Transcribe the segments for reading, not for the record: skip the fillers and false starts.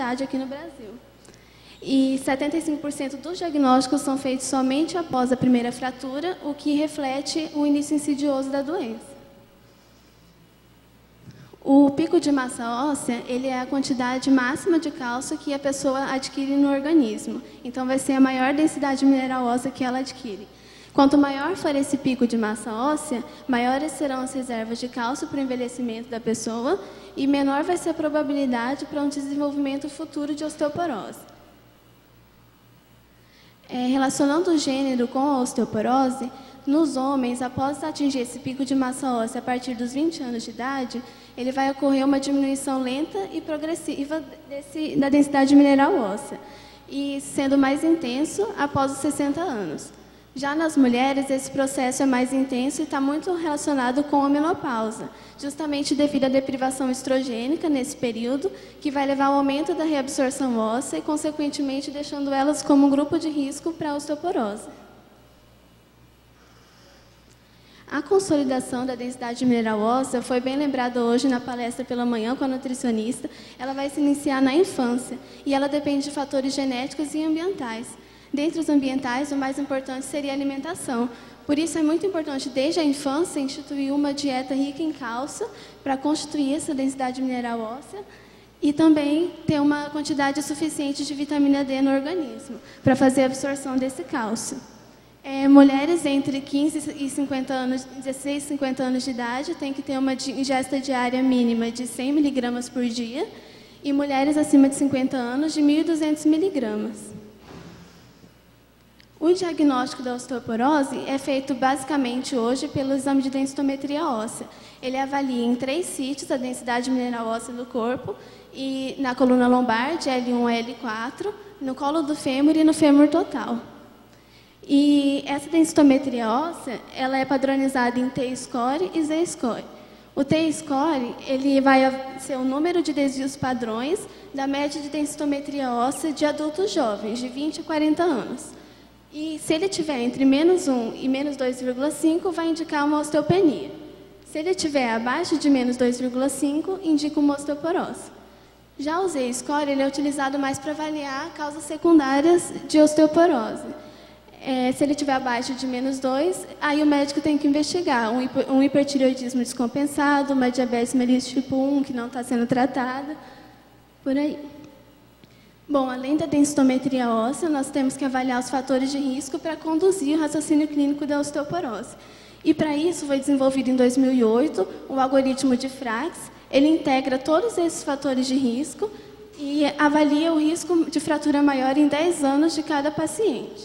idade aqui no Brasil. E 75% dos diagnósticos são feitos somente após a primeira fratura, o que reflete o início insidioso da doença. O pico de massa óssea, ele é a quantidade máxima de cálcio que a pessoa adquire no organismo. Então, vai ser a maior densidade mineral óssea que ela adquire. Quanto maior for esse pico de massa óssea, maiores serão as reservas de cálcio para o envelhecimento da pessoa e menor vai ser a probabilidade para um desenvolvimento futuro de osteoporose. Relacionando o gênero com a osteoporose, nos homens, após atingir esse pico de massa óssea a partir dos 20 anos de idade, ele vai ocorrer uma diminuição lenta e progressiva da densidade mineral óssea, e sendo mais intenso após os 60 anos. Já nas mulheres, esse processo é mais intenso e está muito relacionado com a menopausa, justamente devido à deprivação estrogênica nesse período, que vai levar ao aumento da reabsorção óssea e, consequentemente, deixando elas como um grupo de risco para a osteoporose. A consolidação da densidade mineral óssea foi bem lembrada hoje na palestra pela manhã com a nutricionista. Ela vai se iniciar na infância e ela depende de fatores genéticos e ambientais. Dentre os ambientais, o mais importante seria a alimentação. Por isso, é muito importante, desde a infância, instituir uma dieta rica em cálcio para constituir essa densidade mineral óssea e também ter uma quantidade suficiente de vitamina D no organismo para fazer a absorção desse cálcio. Mulheres entre 15 e 50 anos, 16 e 50 anos de idade têm que ter uma ingesta diária mínima de 100 mg por dia e mulheres acima de 50 anos de 1.200 mg. O diagnóstico da osteoporose é feito basicamente hoje pelo exame de densitometria óssea. Ele avalia em 3 sítios a densidade mineral óssea do corpo, e na coluna lombar, de L1 a L4, no colo do fêmur e no fêmur total. E essa densitometria óssea, ela é padronizada em T-score e Z-score. O T-score, ele vai ser o número de desvios padrões da média de densitometria óssea de adultos jovens, de 20 a 40 anos. E se ele tiver entre -1 e -2,5, vai indicar uma osteopenia. Se ele tiver abaixo de -2,5, indica uma osteoporose. Já o Z-score, ele é utilizado mais para avaliar causas secundárias de osteoporose. Se ele tiver abaixo de -2, aí o médico tem que investigar um hipertireoidismo descompensado, uma diabetes mellitus tipo 1 que não está sendo tratada, por aí. Bom, além da densitometria óssea, nós temos que avaliar os fatores de risco para conduzir o raciocínio clínico da osteoporose. E para isso foi desenvolvido em 2008 o algoritmo de Frax. Ele integra todos esses fatores de risco e avalia o risco de fratura maior em 10 anos de cada paciente.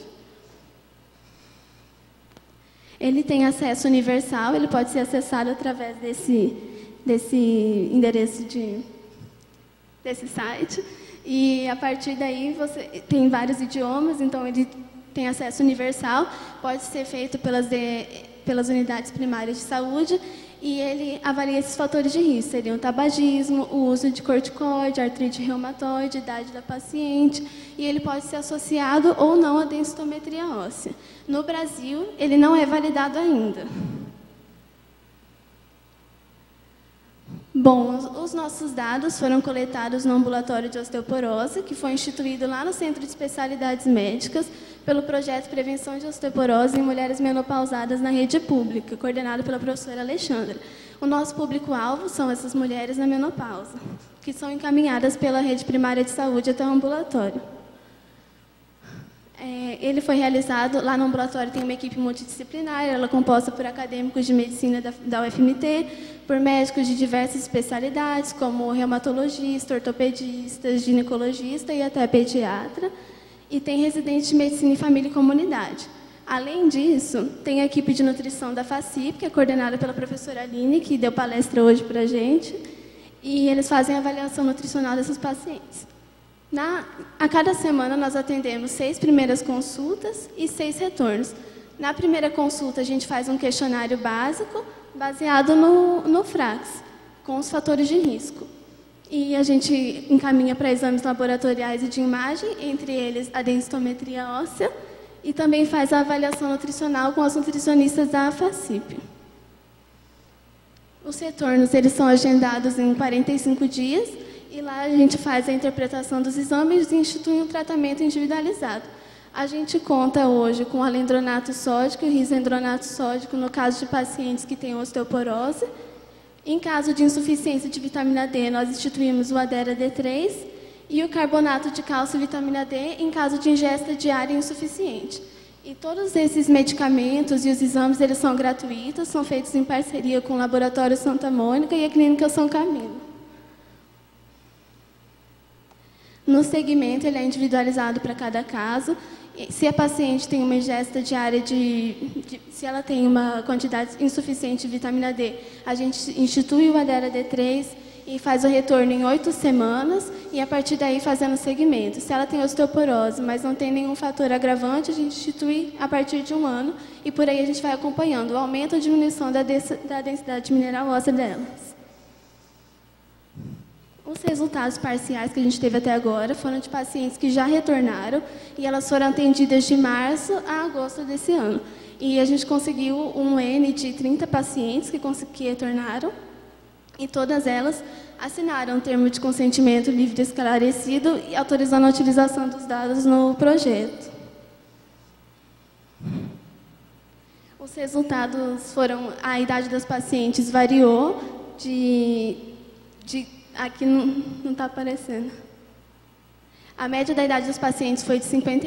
Ele tem acesso universal, ele pode ser acessado através desse endereço desse site. E, a partir daí, você tem vários idiomas, então ele tem acesso universal, pode ser feito pelas unidades primárias de saúde, e ele avalia esses fatores de risco, seriam o tabagismo, o uso de corticoide, artrite reumatoide, idade da paciente, e ele pode ser associado ou não à densitometria óssea. No Brasil, ele não é validado ainda. Bom, os nossos dados foram coletados no ambulatório de osteoporose, que foi instituído lá no Centro de Especialidades Médicas pelo projeto Prevenção de Osteoporose em Mulheres Menopausadas na Rede Pública, coordenado pela professora Alexandra. O nosso público-alvo são essas mulheres na menopausa, que são encaminhadas pela rede primária de saúde até o ambulatório. Ele foi realizado, lá no ambulatório tem uma equipe multidisciplinar, ela é composta por acadêmicos de medicina da UFMT, por médicos de diversas especialidades, como reumatologista, ortopedista, ginecologista e até pediatra, e tem residentes de medicina em família e comunidade. Além disso, tem a equipe de nutrição da FACIP, que é coordenada pela professora Aline, que deu palestra hoje para a gente, e eles fazem a avaliação nutricional desses pacientes. A cada semana, nós atendemos 6 primeiras consultas e 6 retornos. Na primeira consulta, a gente faz um questionário básico, baseado no Frax, com os fatores de risco. E a gente encaminha para exames laboratoriais e de imagem, entre eles a densitometria óssea, e também faz a avaliação nutricional com as nutricionistas da FACIP. Os retornos eles são agendados em 45 dias, e lá a gente faz a interpretação dos exames e institui um tratamento individualizado. A gente conta hoje com alendronato sódico e risendronato sódico no caso de pacientes que têm osteoporose. Em caso de insuficiência de vitamina D, nós instituímos o Adera D3 e o carbonato de cálcio e vitamina D em caso de ingesta diária insuficiente. E todos esses medicamentos e os exames, eles são gratuitos, são feitos em parceria com o Laboratório Santa Mônica e a Clínica São Camilo. No segmento, ele é individualizado para cada caso. Se a paciente tem uma ingesta diária se ela tem uma quantidade insuficiente de vitamina D, a gente institui o Adera D3 e faz o retorno em 8 semanas e a partir daí fazendo o segmento. Se ela tem osteoporose, mas não tem nenhum fator agravante, a gente institui a partir de 1 ano e por aí a gente vai acompanhando o aumento ou diminuição da densidade mineral óssea delas. Os resultados parciais que a gente teve até agora foram de pacientes que já retornaram e elas foram atendidas de março a agosto desse ano. E a gente conseguiu um N de 30 pacientes que retornaram e todas elas assinaram um termo de consentimento livre e esclarecido e autorizando a utilização dos dados no projeto. Os resultados foram... A idade das pacientes variou aqui não está aparecendo. A média da idade dos pacientes foi de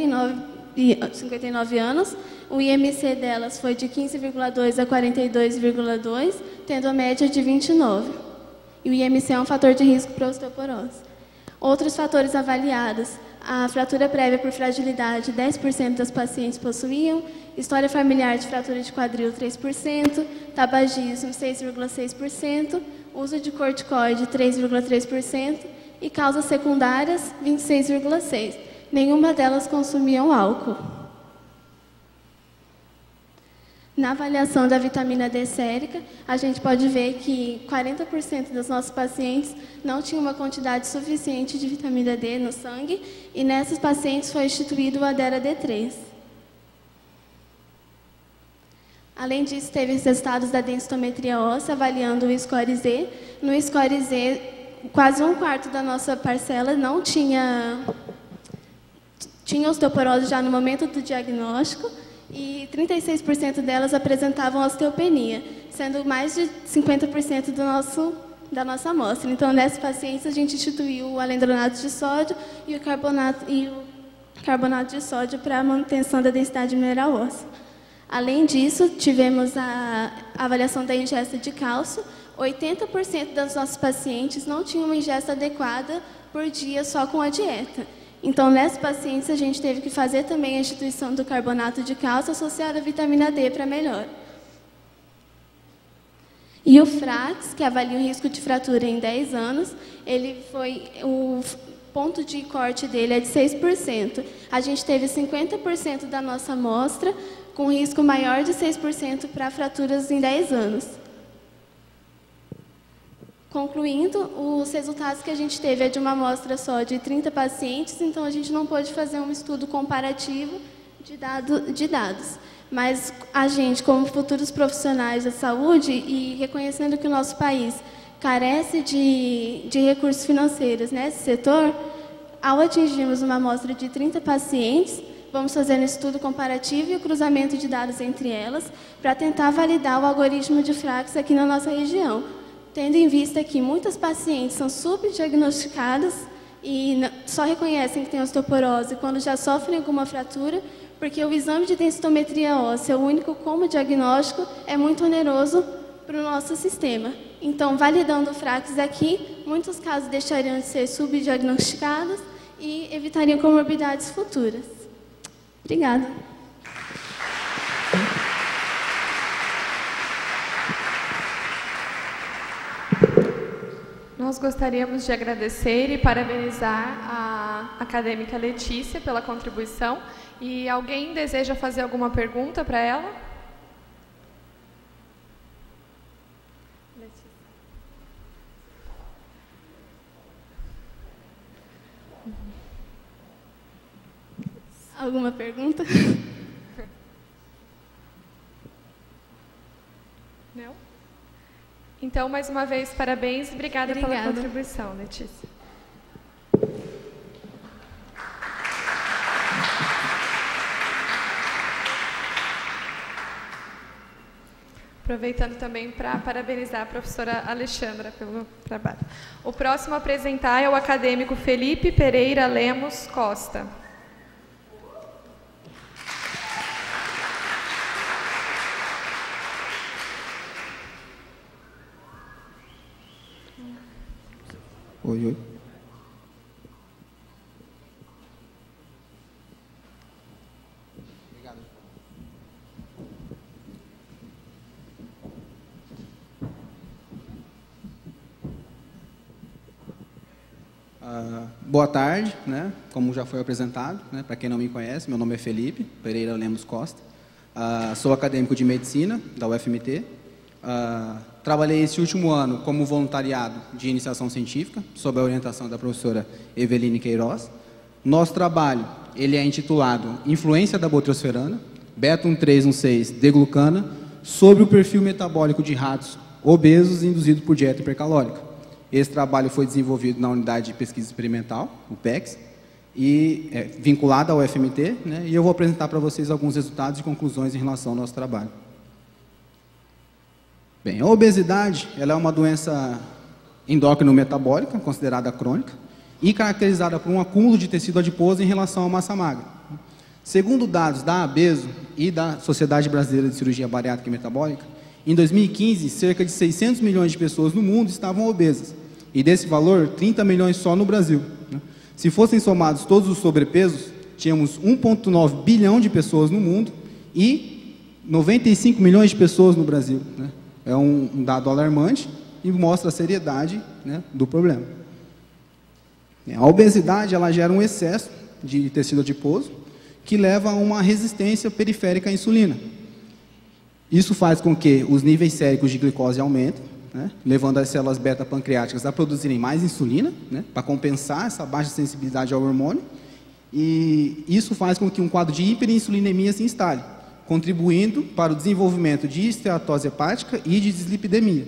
59 anos. O IMC delas foi de 15,2 a 42,2, tendo a média de 29. E o IMC é um fator de risco para osteoporose. Outros fatores avaliados. A fratura prévia por fragilidade, 10% das pacientes possuíam. História familiar de fratura de quadril, 3%. Tabagismo, 6,6%. Uso de corticoide, 3,3%, e causas secundárias, 26,6%. Nenhuma delas consumiam álcool. Na avaliação da vitamina D sérica, a gente pode ver que 40% dos nossos pacientes não tinham uma quantidade suficiente de vitamina D no sangue, e nessas pacientes foi instituído o Adera D3. Além disso, teve os resultados da densitometria óssea, avaliando o score Z. No score Z, quase 1/4 da nossa parcela não tinha osteoporose já no momento do diagnóstico e 36% delas apresentavam osteopenia, sendo mais de 50% da nossa amostra. Então, nessas pacientes, a gente instituiu o alendronato de sódio e o carbonato de sódio para a manutenção da densidade mineral óssea. Além disso, tivemos a avaliação da ingesta de cálcio. 80% dos nossos pacientes não tinham uma ingesta adequada por dia só com a dieta. Então, nessas pacientes, a gente teve que fazer também a instituição do carbonato de cálcio associado à vitamina D para melhora. E o FRAX, que avalia o risco de fratura em 10 anos, o ponto de corte dele é de 6%. A gente teve 50% da nossa amostra com risco maior de 6% para fraturas em 10 anos. Concluindo, os resultados que a gente teve é de uma amostra só de 30 pacientes, então a gente não pôde fazer um estudo comparativo de dados. Mas a gente, como futuros profissionais da saúde, e reconhecendo que o nosso país carece de recursos financeiros nesse setor, ao atingirmos uma amostra de 30 pacientes, vamos fazer um estudo comparativo e o cruzamento de dados entre elas para tentar validar o algoritmo de FRAX aqui na nossa região, tendo em vista que muitas pacientes são subdiagnosticadas e só reconhecem que têm osteoporose quando já sofrem alguma fratura, porque o exame de densitometria óssea, o único como diagnóstico, é muito oneroso para o nosso sistema. Então, validando o FRAX aqui, muitos casos deixariam de ser subdiagnosticados e evitariam comorbidades futuras. Obrigada. Nós gostaríamos de agradecer e parabenizar a acadêmica Letícia pela contribuição. E alguém deseja fazer alguma pergunta para ela? Alguma pergunta? Não? Então, mais uma vez, parabéns e obrigada pela contribuição, Letícia. Aproveitando também para parabenizar a professora Alexandra pelo trabalho. O próximo a apresentar é o acadêmico Felipe Pereira Lemos Costa. Oi, oi. Obrigado. Boa tarde, né? Como já foi apresentado, né? Para quem não me conhece, meu nome é Felipe Pereira Lemos Costa. Sou acadêmico de medicina da UFMT. Trabalhei esse último ano como voluntariado de iniciação científica, sob a orientação da professora Eveline Queiroz. Nosso trabalho ele é intitulado Influência da botriosferana, beta-1,3,1,6-deglucana, sobre o perfil metabólico de ratos obesos induzido por dieta hipercalórica. Esse trabalho foi desenvolvido na Unidade de Pesquisa Experimental, o PEX, e vinculado ao UFMT, né, e eu vou apresentar para vocês alguns resultados e conclusões em relação ao nosso trabalho. Bem, a obesidade ela é uma doença endócrino-metabólica, considerada crônica, e caracterizada por um acúmulo de tecido adiposo em relação à massa magra. Segundo dados da ABESO e da Sociedade Brasileira de Cirurgia Bariátrica e Metabólica, em 2015, cerca de 600 milhões de pessoas no mundo estavam obesas, e desse valor, 30 milhões só no Brasil. Se fossem somados todos os sobrepesos, tínhamos 1,9 bilhão de pessoas no mundo e 95 milhões de pessoas no Brasil. É um dado alarmante e mostra a seriedade, né, do problema. A obesidade ela gera um excesso de tecido adiposo que leva a uma resistência periférica à insulina. Isso faz com que os níveis séricos de glicose aumentem, né, levando as células beta-pancreáticas a produzirem mais insulina, né, para compensar essa baixa sensibilidade ao hormônio, e isso faz com que um quadro de hiperinsulinemia se instale, contribuindo para o desenvolvimento de esteatose hepática e de dislipidemia.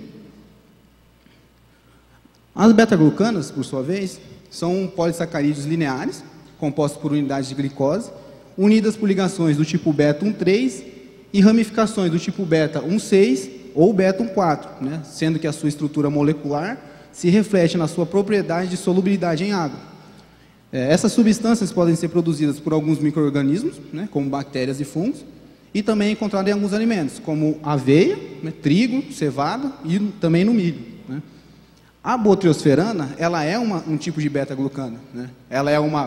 As beta-glucanas, por sua vez, são polissacarídeos lineares, compostos por unidades de glicose, unidas por ligações do tipo beta-1,3 e ramificações do tipo beta-1,6 ou beta-1,4, né, sendo que a sua estrutura molecular se reflete na sua propriedade de solubilidade em água. Essas substâncias podem ser produzidas por alguns micro-organismos, né, como bactérias e fungos, e também encontradas em alguns alimentos, como aveia, né, trigo, cevada e também no milho. Né. A botriosferana, ela é um tipo de beta-glucana, né. Ela é uma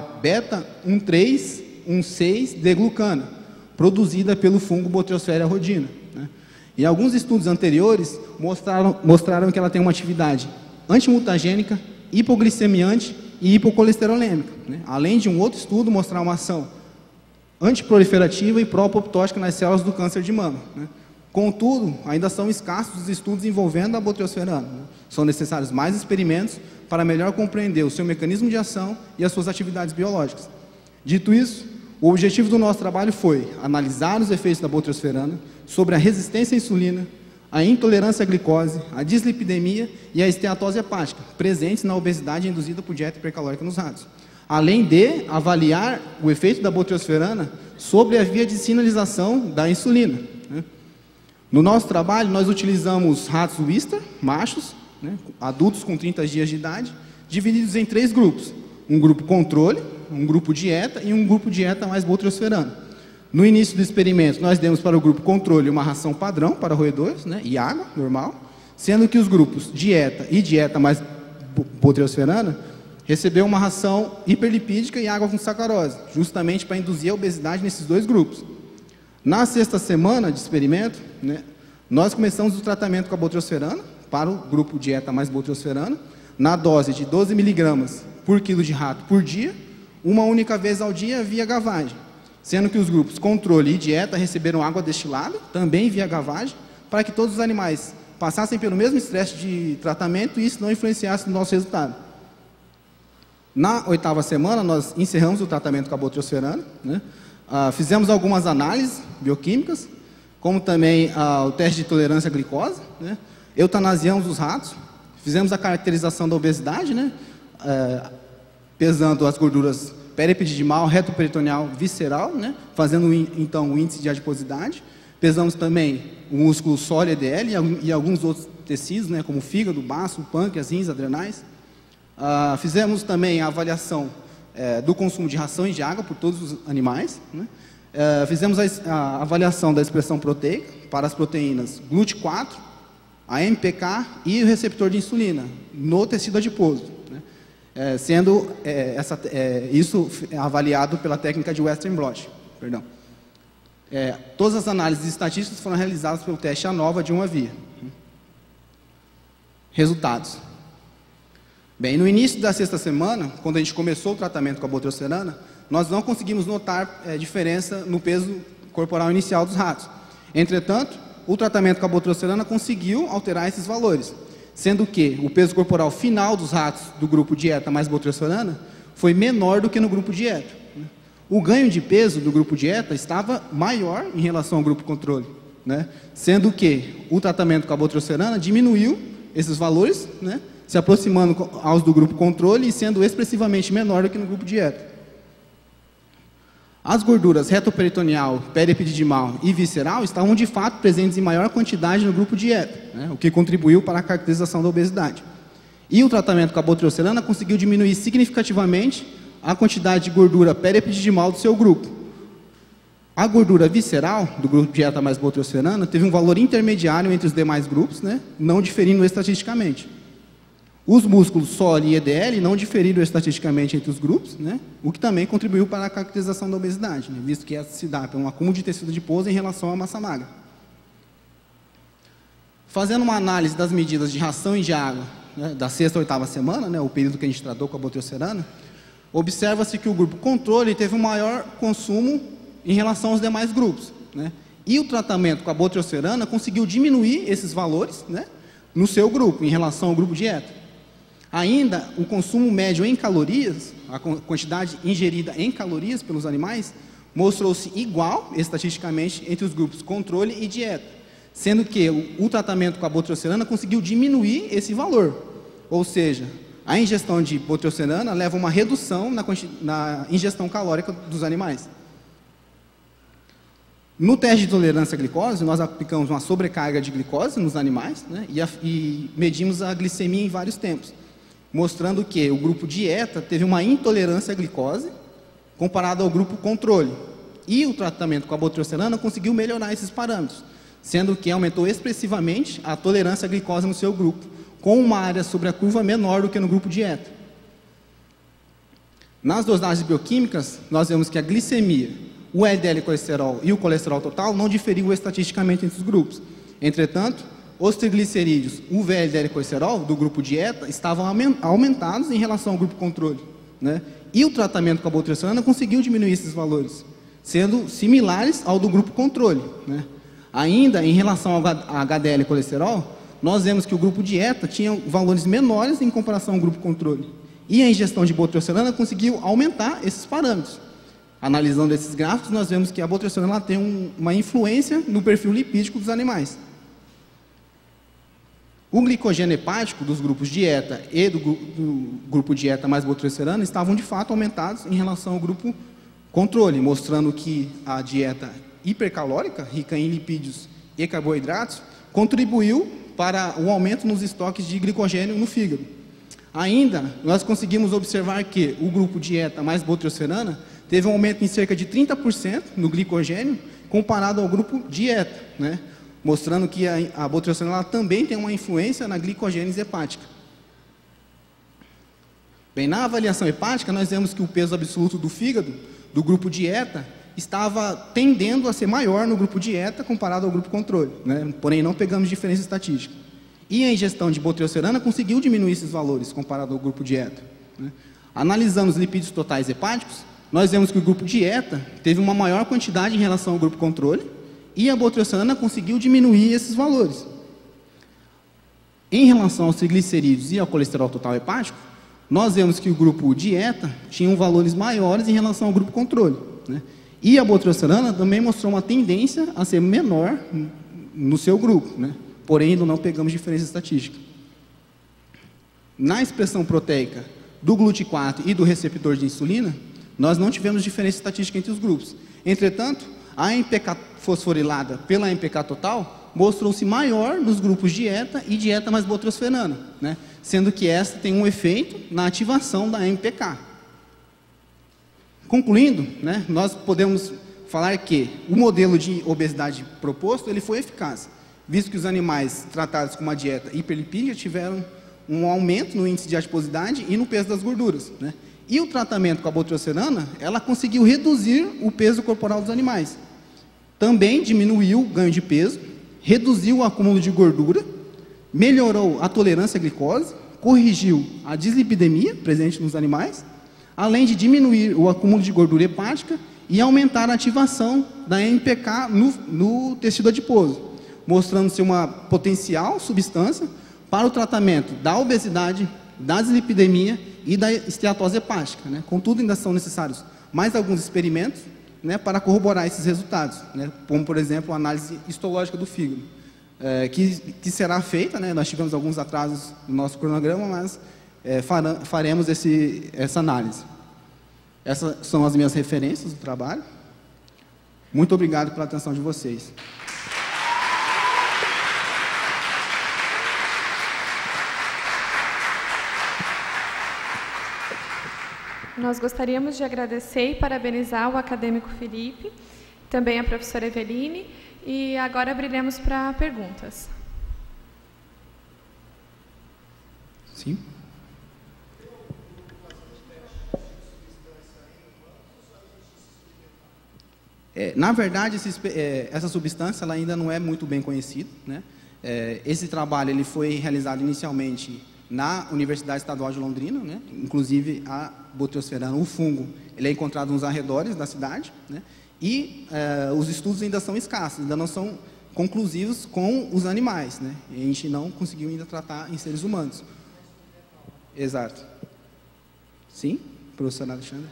beta-1,3,1,6-deglucana, produzida pelo fungo Botriosfera rhodina. Né. E alguns estudos anteriores mostraram que ela tem uma atividade antimutagênica, hipoglicemiante e hipocolesterolêmica, né, além de um outro estudo mostrar uma ação antiproliferativa e pró-apoptótica nas células do câncer de mama. Né. Contudo, ainda são escassos os estudos envolvendo a botriosferana. Né. São necessários mais experimentos para melhor compreender o seu mecanismo de ação e as suas atividades biológicas. Dito isso, o objetivo do nosso trabalho foi analisar os efeitos da botriosferana sobre a resistência à insulina, a intolerância à glicose, a dislipidemia e a esteatose hepática, presentes na obesidade induzida por dieta hipercalórica nos ratos, além de avaliar o efeito da botriosferana sobre a via de sinalização da insulina. Né. No nosso trabalho, nós utilizamos ratos Wistar, machos, né, adultos com 30 dias de idade, divididos em 3 grupos. Um grupo controle, um grupo dieta e um grupo dieta mais botriosferana. No início do experimento, nós demos para o grupo controle uma ração padrão para roedores, né, e água, normal, sendo que os grupos dieta e dieta mais botriosferana receberam uma ração hiperlipídica e água com sacarose, justamente para induzir a obesidade nesses 2 grupos. Na 6ª semana de experimento, né, nós começamos o tratamento com a botriosferana para o grupo dieta mais botriosferana, na dose de 12 miligramas por quilo de rato por dia, uma única vez ao dia via gavagem, sendo que os grupos controle e dieta receberam água destilada, também via gavagem, para que todos os animais passassem pelo mesmo estresse de tratamento e isso não influenciasse no nosso resultado. Na 8ª semana, nós encerramos o tratamento com a botriosferana, né? Fizemos algumas análises bioquímicas, como também o teste de tolerância à glicose, né? Eutanasiamos os ratos, fizemos a caracterização da obesidade, né? Pesando as gorduras periepididimal, retoperitoneal, visceral, né? Fazendo então o índice de adiposidade. Pesamos também o músculo sólido EDL e alguns outros tecidos, né, como fígado, baço, pâncreas, rins, adrenais. Fizemos também a avaliação do consumo de ração e de água por todos os animais, né? Fizemos a avaliação da expressão proteica para as proteínas GLUT4, a MPK e o receptor de insulina no tecido adiposo, né? Sendo isso avaliado pela técnica de Western blot. Perdão. Todas as análises estatísticas foram realizadas pelo teste ANOVA de uma via. Resultados. Bem, no início da sexta semana, quando a gente começou o tratamento com a botriocerana, nós não conseguimos notar diferença no peso corporal inicial dos ratos. Entretanto, o tratamento com a botriocerana conseguiu alterar esses valores, sendo que o peso corporal final dos ratos do grupo dieta mais botriocerana foi menor do que no grupo dieta. O ganho de peso do grupo dieta estava maior em relação ao grupo controle, né? Sendo que o tratamento com a botriocerana diminuiu esses valores, né, se aproximando aos do grupo controle e sendo expressivamente menor do que no grupo dieta. As gorduras retoperitoneal, periepididimal e visceral estavam de fato presentes em maior quantidade no grupo dieta, né, o que contribuiu para a caracterização da obesidade. E o tratamento com a botriocerana conseguiu diminuir significativamente a quantidade de gordura periepididimal do seu grupo. A gordura visceral do grupo dieta mais botriocerana teve um valor intermediário entre os demais grupos, né, não diferindo estatisticamente. Os músculos SOL e EDL não diferiram estatisticamente entre os grupos, né, o que também contribuiu para a caracterização da obesidade, né, visto que essa se dá por um acúmulo de tecido adiposo em relação à massa magra. Fazendo uma análise das medidas de ração e de água, né, da sexta à oitava semana, né, o período que a gente tratou com a botriocerana, observa-se que o grupo controle teve um maior consumo em relação aos demais grupos, né, e o tratamento com a botriocerana conseguiu diminuir esses valores, né, no seu grupo, em relação ao grupo dieta. Ainda, o consumo médio em calorias, a quantidade ingerida em calorias pelos animais, mostrou-se igual, estatisticamente, entre os grupos controle e dieta, sendo que o tratamento com a botriocerana conseguiu diminuir esse valor. Ou seja, a ingestão de botriocerana leva a uma redução na ingestão calórica dos animais. No teste de tolerância à glicose, nós aplicamos uma sobrecarga de glicose nos animais, né, e medimos a glicemia em vários tempos, mostrando que o grupo dieta teve uma intolerância à glicose comparado ao grupo controle. E o tratamento com a botriocerana conseguiu melhorar esses parâmetros, sendo que aumentou expressivamente a tolerância à glicose no seu grupo, com uma área sobre a curva menor do que no grupo dieta. Nas dosagens bioquímicas, nós vemos que a glicemia, o LDL colesterol e o colesterol total não diferiam estatisticamente entre os grupos. Entretanto, os triglicerídeos, o VLDL colesterol do grupo dieta estavam aumentados em relação ao grupo controle, né? E o tratamento com a botriocerana conseguiu diminuir esses valores, sendo similares ao do grupo controle, né? Ainda em relação ao HDL colesterol, nós vemos que o grupo dieta tinha valores menores em comparação ao grupo controle. E a ingestão de botriocerana conseguiu aumentar esses parâmetros. Analisando esses gráficos, nós vemos que a botriocerana tem uma influência no perfil lipídico dos animais. O glicogênio hepático dos grupos dieta e do grupo dieta mais botriocerana estavam de fato aumentados em relação ao grupo controle, mostrando que a dieta hipercalórica, rica em lipídios e carboidratos, contribuiu para o aumento nos estoques de glicogênio no fígado. Ainda, nós conseguimos observar que o grupo dieta mais botriocerana teve um aumento em cerca de 30% no glicogênio comparado ao grupo dieta, né? Mostrando que a botriocerana também tem uma influência na glicogênese hepática. Bem, na avaliação hepática, nós vemos que o peso absoluto do fígado, do grupo dieta, estava tendendo a ser maior no grupo dieta comparado ao grupo controle, né? Porém, não pegamos diferença estatística. E a ingestão de botriocerana conseguiu diminuir esses valores comparado ao grupo dieta, né? Analisando os lipídios totais hepáticos, nós vemos que o grupo dieta teve uma maior quantidade em relação ao grupo controle, e a botriocerana conseguiu diminuir esses valores. Em relação aos triglicerídeos e ao colesterol total hepático, nós vemos que o grupo dieta tinha valores maiores em relação ao grupo controle, né? E a botriocerana também mostrou uma tendência a ser menor no seu grupo, né? Porém, ainda não pegamos diferença estatística. Na expressão proteica do GLUT4 e do receptor de insulina, nós não tivemos diferença estatística entre os grupos. Entretanto, a NPK fosforilada pela NPK total mostrou-se maior nos grupos dieta e dieta mais botrosferano, né? Sendo que esta tem um efeito na ativação da NPK. Concluindo, né, nós podemos falar que o modelo de obesidade proposto ele foi eficaz, visto que os animais tratados com uma dieta hiperlipídica tiveram um aumento no índice de adiposidade e no peso das gorduras, né? E o tratamento com a botrosferana, ela conseguiu reduzir o peso corporal dos animais. Também diminuiu o ganho de peso, reduziu o acúmulo de gordura, melhorou a tolerância à glicose, corrigiu a dislipidemia presente nos animais, além de diminuir o acúmulo de gordura hepática e aumentar a ativação da NPK no tecido adiposo, mostrando-se uma potencial substância para o tratamento da obesidade, da dislipidemia e da esteatose hepática, né? Contudo, ainda são necessários mais alguns experimentos, né, para corroborar esses resultados, né? Como, por exemplo, a análise histológica do fígado, que será feita, né? Nós tivemos alguns atrasos no nosso cronograma, mas faremos essa análise. Essas são as minhas referências do trabalho. Muito obrigado pela atenção de vocês. Nós gostaríamos de agradecer e parabenizar o acadêmico Felipe, também a professora Eveline, e agora abriremos para perguntas. Sim. Na verdade, essa substância ela ainda não é muito bem conhecida, né? Esse trabalho ele foi realizado inicialmente na Universidade Estadual de Londrina, né? Inclusive a botrosferana, o fungo, ele é encontrado nos arredores da cidade, né? E os estudos ainda são escassos, ainda não são conclusivos com os animais, né? E a gente não conseguiu ainda tratar em seres humanos. Exato. Sim, professor Alexandre?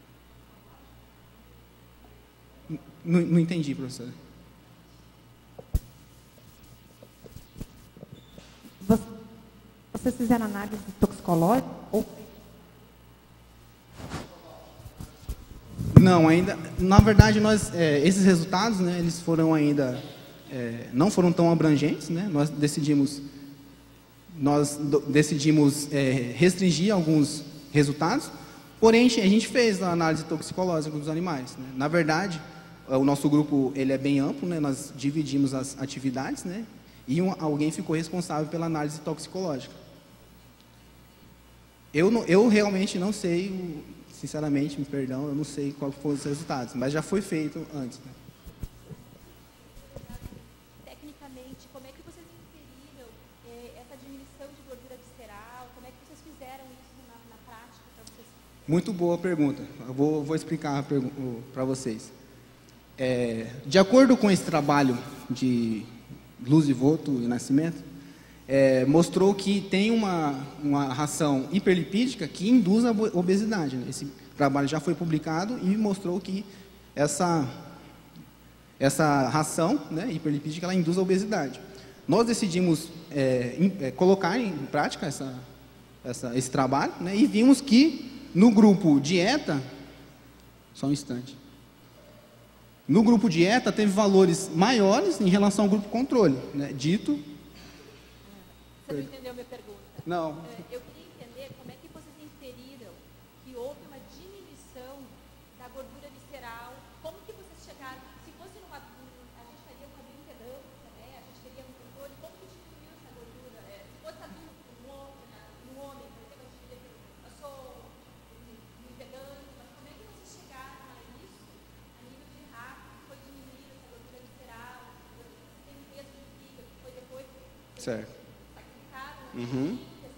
Não entendi, professora. Vocês fizeram análise toxicológica? Não, ainda. Na verdade, esses resultados, né, eles foram ainda não foram tão abrangentes, né? Nós decidimos restringir alguns resultados. Porém, a gente fez a análise toxicológica dos animais, né? Na verdade, o nosso grupo ele é bem amplo, né? Nós dividimos as atividades, né? E alguém ficou responsável pela análise toxicológica. Eu realmente não sei, sinceramente, me perdão, eu não sei qual foram os resultados, mas já foi feito antes, né? Tecnicamente, como é que vocês inseriram essa diminuição de gordura visceral? Como é que vocês fizeram isso na prática para vocês? Muito boa pergunta. Eu vou explicar para vocês. De acordo com esse trabalho de Luz e Voto e Nascimento, mostrou que tem uma ração hiperlipídica que induz a obesidade, né? Esse trabalho já foi publicado e mostrou que essa ração, né, hiperlipídica ela induz a obesidade. Nós decidimos colocar em prática esse trabalho, né, e vimos que no grupo dieta, só um instante, no grupo dieta teve valores maiores em relação ao grupo controle, né, dito... Você não entendeu a minha pergunta? Não. Eu queria entender como é que vocês inferiram que houve uma diminuição da gordura visceral. Como que vocês chegaram? Se fosse a gente faria uma bioimpedância, né? A gente teria um controle. Como que diminuiu essa gordura? Se fosse adulto, um homem, por exemplo, a gente teria que... Eu sou bioimpedância, mas como é que vocês chegaram a isso, a nível de rato, que foi diminuir essa gordura visceral? Tem um peso de fígado, que foi depois... Certo. Uhum.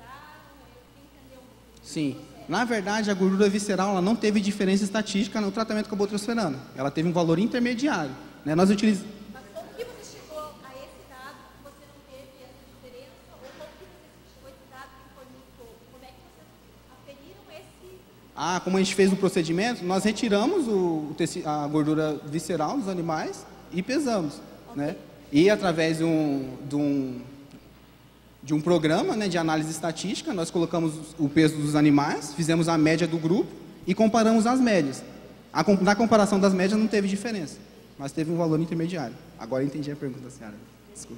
Sim. Na verdade, a gordura visceral ela não teve diferença estatística no tratamento com a botrosferana. Ela teve um valor intermediário, né? Nós utilizamos... Mas como que você chegou a esse dado que você não teve essa diferença? Ou como que você chegou a esse dado que foi muito pouco? Como é que vocês aferiram esse... como a gente fez o procedimento, nós retiramos a gordura visceral dos animais e pesamos, okay, né? E através de um programa, né, de análise estatística, nós colocamos o peso dos animais, fizemos a média do grupo e comparamos as médias. Na comparação das médias não teve diferença. mas teve um valor intermediário. Agora eu entendi a pergunta da senhora. Desculpa.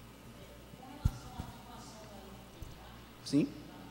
Sim?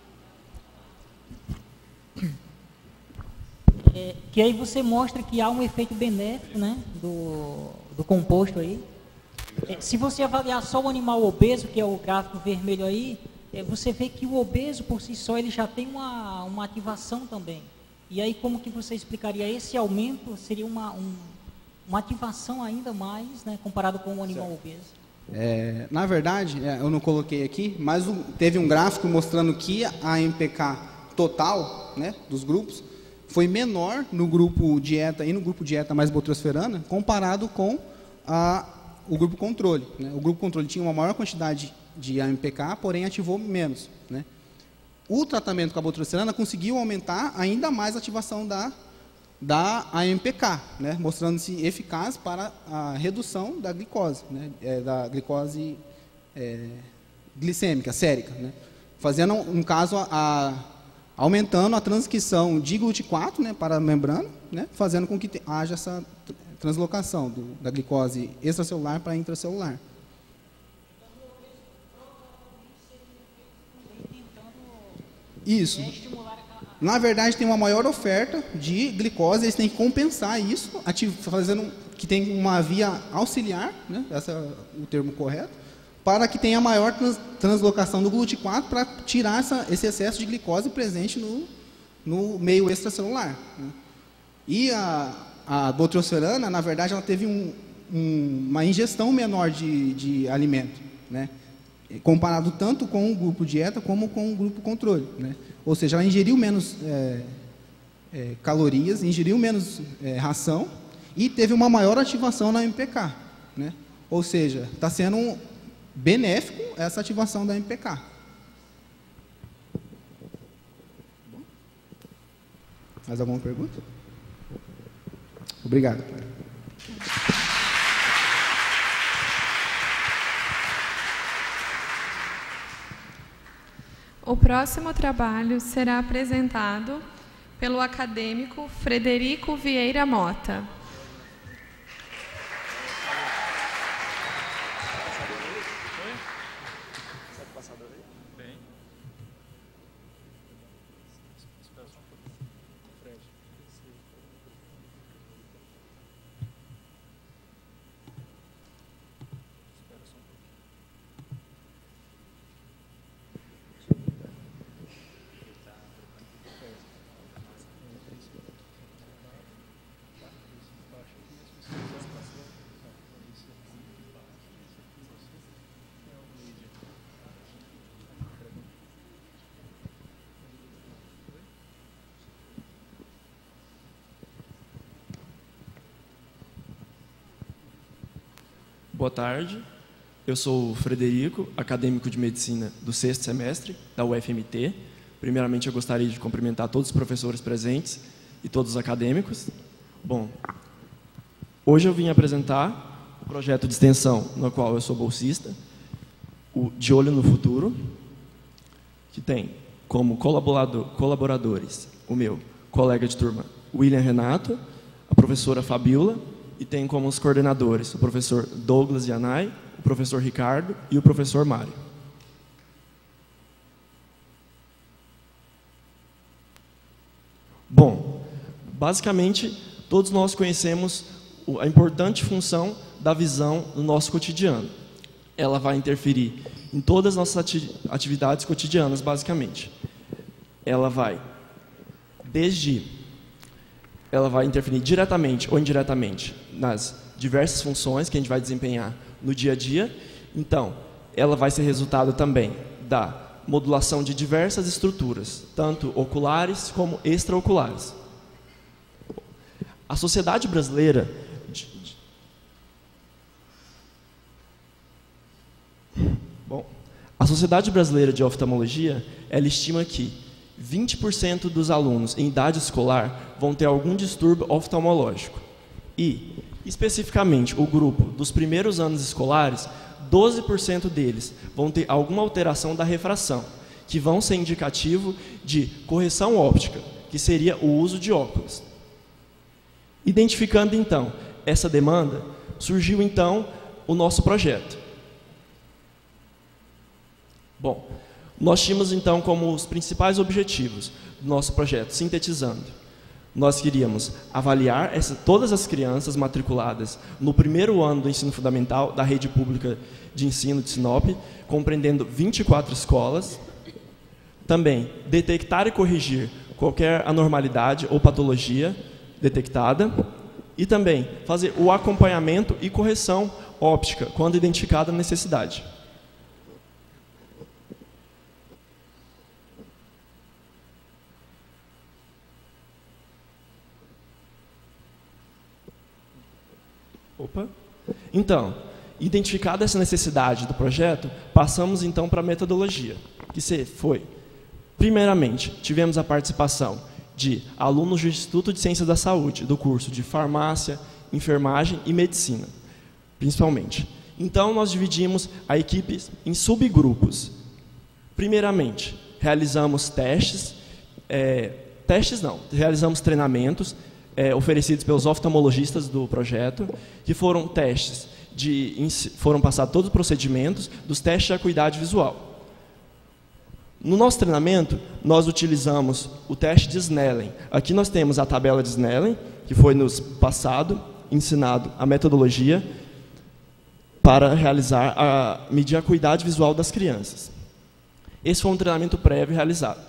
Que aí você mostra que há um efeito benéfico, né, do composto aí. Se você avaliar só o animal obeso, que é o gráfico vermelho aí, você vê que o obeso por si só ele já tem uma ativação também. E aí como que você explicaria esse aumento? Seria uma ativação ainda mais, né, comparado com o animal obeso? Na verdade, eu não coloquei aqui, mas teve um gráfico mostrando que a MPK total, né, dos grupos foi menor no grupo dieta e no grupo dieta mais botrosferana comparado com o grupo controle, né? O grupo controle tinha uma maior quantidade de AMPK, porém ativou menos, né? O tratamento com a botrosferana conseguiu aumentar ainda mais a ativação da AMPK, né? Mostrando-se eficaz para a redução da glicose, né? Da glicose glicêmica, sérica, né? Fazendo, no caso, aumentando a transcrição de GLUT4, né, para a membrana, né, fazendo com que haja essa translocação da glicose extracelular para intracelular. Isso. Na verdade, tem uma maior oferta de glicose, eles têm que compensar isso, fazendo que tem uma via auxiliar, né, esse é o termo correto, para que tenha maior translocação do GLUT4 para tirar esse excesso de glicose presente no meio extracelular, né? E a botrosferana, na verdade, ela teve uma ingestão menor de alimento, né? Comparado tanto com o grupo dieta como com o grupo controle, né? Ou seja, ela ingeriu menos calorias, ingeriu menos ração e teve uma maior ativação na MPK, né? Ou seja, está sendo benéfico essa ativação da MPK. Mais alguma pergunta? Obrigado. O próximo trabalho será apresentado pelo acadêmico Frederico Vieira Mota. Boa tarde, eu sou o Frederico, acadêmico de medicina do 6º semestre da UFMT. Primeiramente, eu gostaria de cumprimentar todos os professores presentes e todos os acadêmicos. Bom, hoje eu vim apresentar o projeto de extensão no qual eu sou bolsista, o De Olho no Futuro, que tem como colaboradores o meu colega de turma William Renato, a professora Fabiola, e tem como os coordenadores o professor Douglas Yanai, o professor Ricardo e o professor Mário. Bom, basicamente, todos nós conhecemos a importante função da visão no nosso cotidiano. Ela vai interferir em todas as nossas atividades cotidianas, basicamente. Ela vai interferir diretamente ou indiretamente nas diversas funções que a gente vai desempenhar no dia a dia. Então, ela vai ser resultado também da modulação de diversas estruturas, tanto oculares como extraoculares. A Sociedade Brasileira A Sociedade Brasileira de Oftalmologia, ela estima que 20% dos alunos em idade escolar vão ter algum distúrbio oftalmológico. E, especificamente, o grupo dos primeiros anos escolares, 12% deles vão ter alguma alteração da refração, que vão ser indicativo de correção óptica, que seria o uso de óculos. Identificando, então, essa demanda, surgiu então o nosso projeto. Bom, nós tínhamos então como os principais objetivos do nosso projeto, sintetizando. Nós queríamos avaliar todas as crianças matriculadas no primeiro ano do ensino fundamental da rede pública de ensino de Sinop, compreendendo 24 escolas. Também detectar e corrigir qualquer anormalidade ou patologia detectada. E também fazer o acompanhamento e correção óptica quando identificada a necessidade. Então, identificada essa necessidade do projeto, passamos então para a metodologia, que foi, primeiramente, tivemos a participação de alunos do Instituto de Ciências da Saúde, do curso de Farmácia, Enfermagem e Medicina, principalmente. Então, nós dividimos a equipe em subgrupos. Primeiramente, realizamos realizamos treinamentos oferecidos pelos oftalmologistas do projeto, que foram testes foram passados todos os procedimentos dos testes de acuidade visual. No nosso treinamento, nós utilizamos o teste de Snellen. Aqui nós temos a tabela de Snellen, que foi nos ensinado a metodologia para medir a acuidade visual das crianças. Esse foi um treinamento prévio realizado.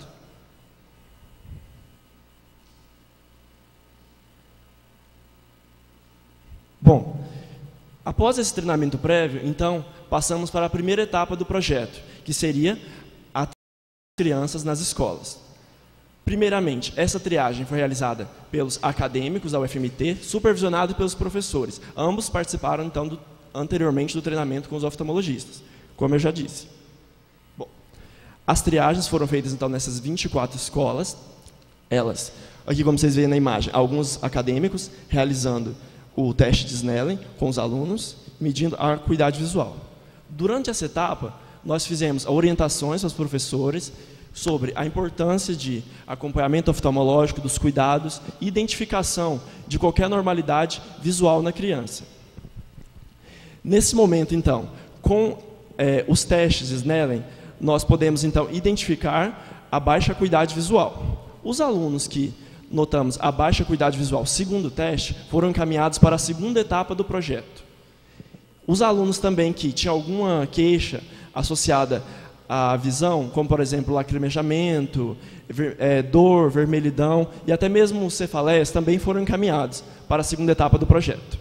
Bom, após esse treinamento prévio, então, passamos para a primeira etapa do projeto, que seria a crianças nas escolas. Primeiramente, essa triagem foi realizada pelos acadêmicos da UFMT, supervisionado pelos professores. Ambos participaram, então, anteriormente do treinamento com os oftalmologistas, como eu já disse. Bom, as triagens foram feitas, então, nessas 24 escolas. Elas, aqui como vocês veem na imagem, alguns acadêmicos realizando o teste de Snellen com os alunos, medindo a acuidade visual. Durante essa etapa, nós fizemos orientações aos professores sobre a importância de acompanhamento oftalmológico, dos cuidados e identificação de qualquer anormalidade visual na criança. Nesse momento, então, com os testes de Snellen, nós podemos, então, identificar a baixa acuidade visual. Os alunos que notamos a baixa acuidade visual segundo o teste foram encaminhados para a segunda etapa do projeto. Os alunos também que tinham alguma queixa associada à visão, como, por exemplo, lacrimejamento, dor, vermelhidão e até mesmo cefaleias, também foram encaminhados para a segunda etapa do projeto.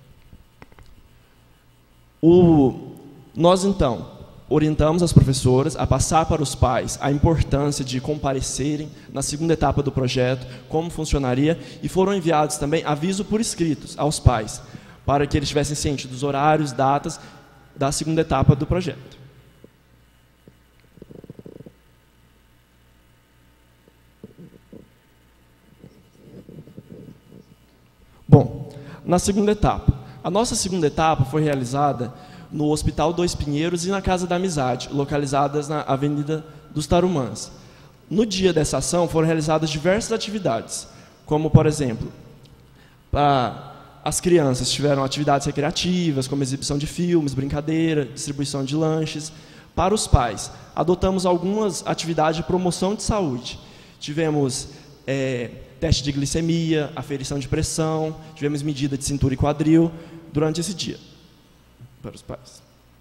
Nós, então, orientamos as professoras a passar para os pais a importância de comparecerem na segunda etapa do projeto, como funcionaria, e foram enviados também aviso por escritos aos pais, para que eles estivessem cientes dos horários, datas da segunda etapa do projeto. Bom, na segunda etapa. A nossa segunda etapa foi realizada no Hospital Dois Pinheiros e na Casa da Amizade, localizadas na Avenida dos Tarumãs. No dia dessa ação foram realizadas diversas atividades, como, por exemplo, as crianças tiveram atividades recreativas, como exibição de filmes, brincadeira, distribuição de lanches. Para os pais, adotamos algumas atividades de promoção de saúde. Tivemos teste de glicemia, aferição de pressão, tivemos medida de cintura e quadril durante esse dia. Para os pais.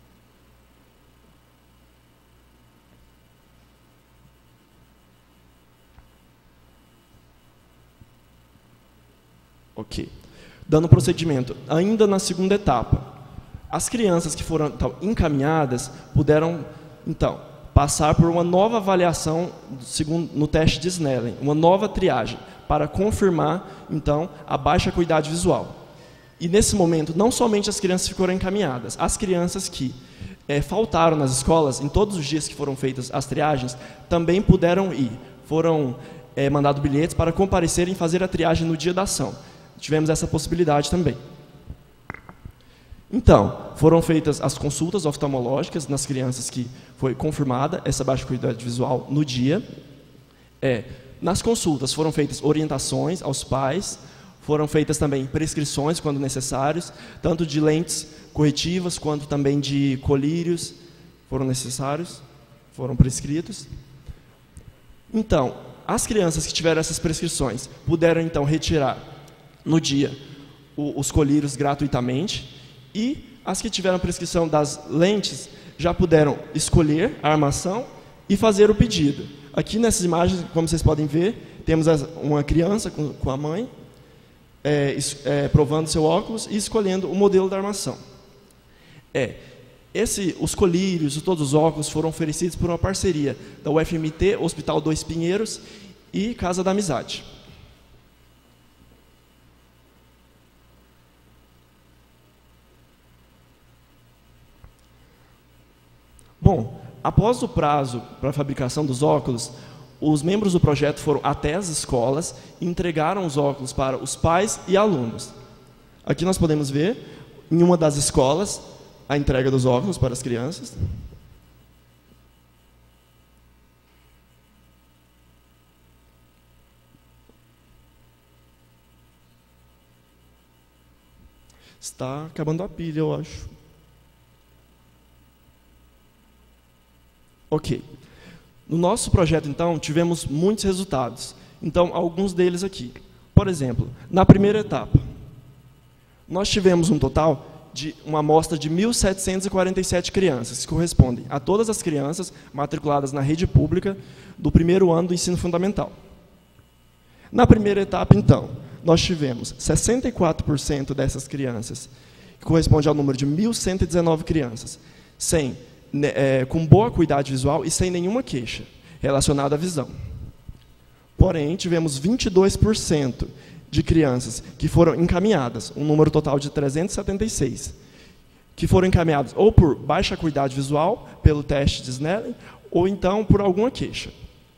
Ok. Dando prosseguimento, ainda na segunda etapa, as crianças que foram então, encaminhadas puderam, então, passar por uma nova avaliação no teste de Snellen, uma nova triagem, para confirmar, então, a baixa acuidade visual. E, nesse momento, não somente as crianças foram encaminhadas, as crianças que faltaram nas escolas, em todos os dias que foram feitas as triagens, também puderam ir. Foram mandados bilhetes para comparecerem e fazer a triagem no dia da ação. Tivemos essa possibilidade também. Então, foram feitas as consultas oftalmológicas nas crianças que foi confirmada essa baixa acuidade visual no dia. Nas consultas foram feitas orientações aos pais, Foram feitas também prescrições, quando necessários, tanto de lentes corretivas, quanto também de colírios, foram necessários, foram prescritos. Então, as crianças que tiveram essas prescrições puderam, então, retirar no dia os colírios gratuitamente, e as que tiveram prescrição das lentes já puderam escolher a armação e fazer o pedido. Aqui nessas imagens, como vocês podem ver, temos uma criança com a mãe, provando seu óculos e escolhendo o modelo da armação. Os colírios e todos os óculos foram oferecidos por uma parceria da UFMT, Hospital 2 Pinheiros e Casa da Amizade. Bom, após o prazo para a fabricação dos óculos, os membros do projeto foram até as escolas e entregaram os óculos para os pais e alunos. Aqui nós podemos ver, em uma das escolas, a entrega dos óculos para as crianças. Está acabando a pilha, eu acho. Ok. No nosso projeto, então, tivemos muitos resultados. Então, alguns deles aqui. Por exemplo, na primeira etapa, nós tivemos um total de uma amostra de 1.747 crianças, que correspondem a todas as crianças matriculadas na rede pública do primeiro ano do ensino fundamental. Na primeira etapa, então, nós tivemos 64% dessas crianças, que corresponde ao número de 1.119 crianças, com boa acuidade visual e sem nenhuma queixa relacionada à visão. Porém, tivemos 22% de crianças que foram encaminhadas, um número total de 376, que foram encaminhadas ou por baixa acuidade visual, pelo teste de Snellen, ou então por alguma queixa.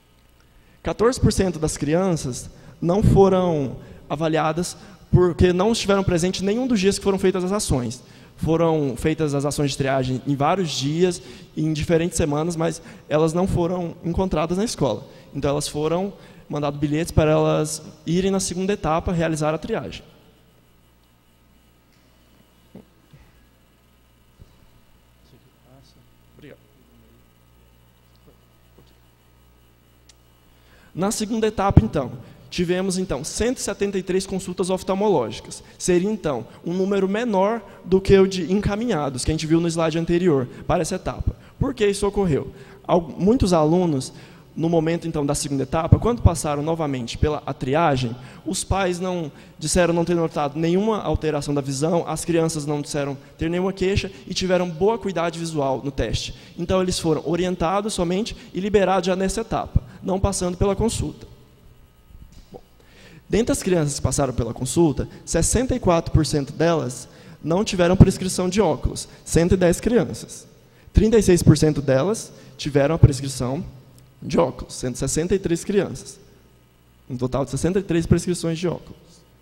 14% das crianças não foram avaliadas porque não estiveram presentes nenhum dos dias que foram feitas as ações. Foram feitas as ações de triagem em vários dias, em diferentes semanas, mas elas não foram encontradas na escola. Então, elas foram mandados bilhetes para elas irem na segunda etapa realizar a triagem. Obrigado. Na segunda etapa, então, tivemos 173 consultas oftalmológicas. Seria, então, um número menor do que o de encaminhados, que a gente viu no slide anterior, para essa etapa. Por que isso ocorreu? Muitos alunos, no momento, então, da segunda etapa, quando passaram novamente pela triagem, os pais disseram não ter notado nenhuma alteração da visão, as crianças não disseram ter nenhuma queixa e tiveram boa acuidade visual no teste. Então, eles foram orientados somente e liberados já nessa etapa, não passando pela consulta. Dentre as crianças que passaram pela consulta, 64% delas não tiveram prescrição de óculos, 110 crianças. 36% delas tiveram a prescrição de óculos, 163 crianças. Um total de 63 prescrições de óculos.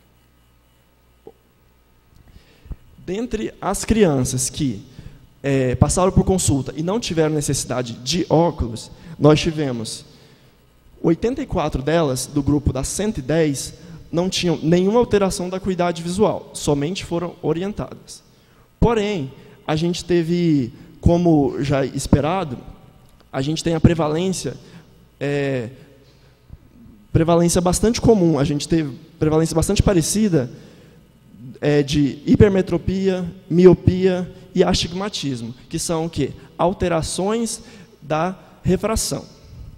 Dentre as crianças que passaram por consulta e não tiveram necessidade de óculos, nós tivemos 84 delas, do grupo das 110, não tinham nenhuma alteração da acuidade visual, somente foram orientadas. Porém, a gente teve, como já esperado, a gente tem a prevalência bastante comum, a gente teve prevalência bastante parecida de hipermetropia, miopia e astigmatismo, que são o quê? Alterações da refração.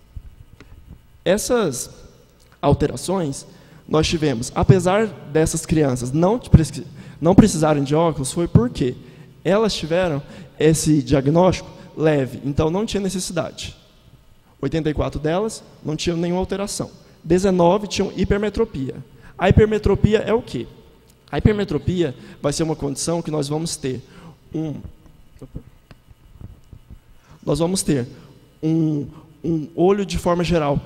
Essas alterações, nós tivemos, apesar dessas crianças não precisarem de óculos, foi porque elas tiveram esse diagnóstico leve, então não tinha necessidade. 84 delas não tinham nenhuma alteração. 19 tinham hipermetropia. A hipermetropia é o quê? A hipermetropia vai ser uma condição que nós vamos ter um olho de forma geral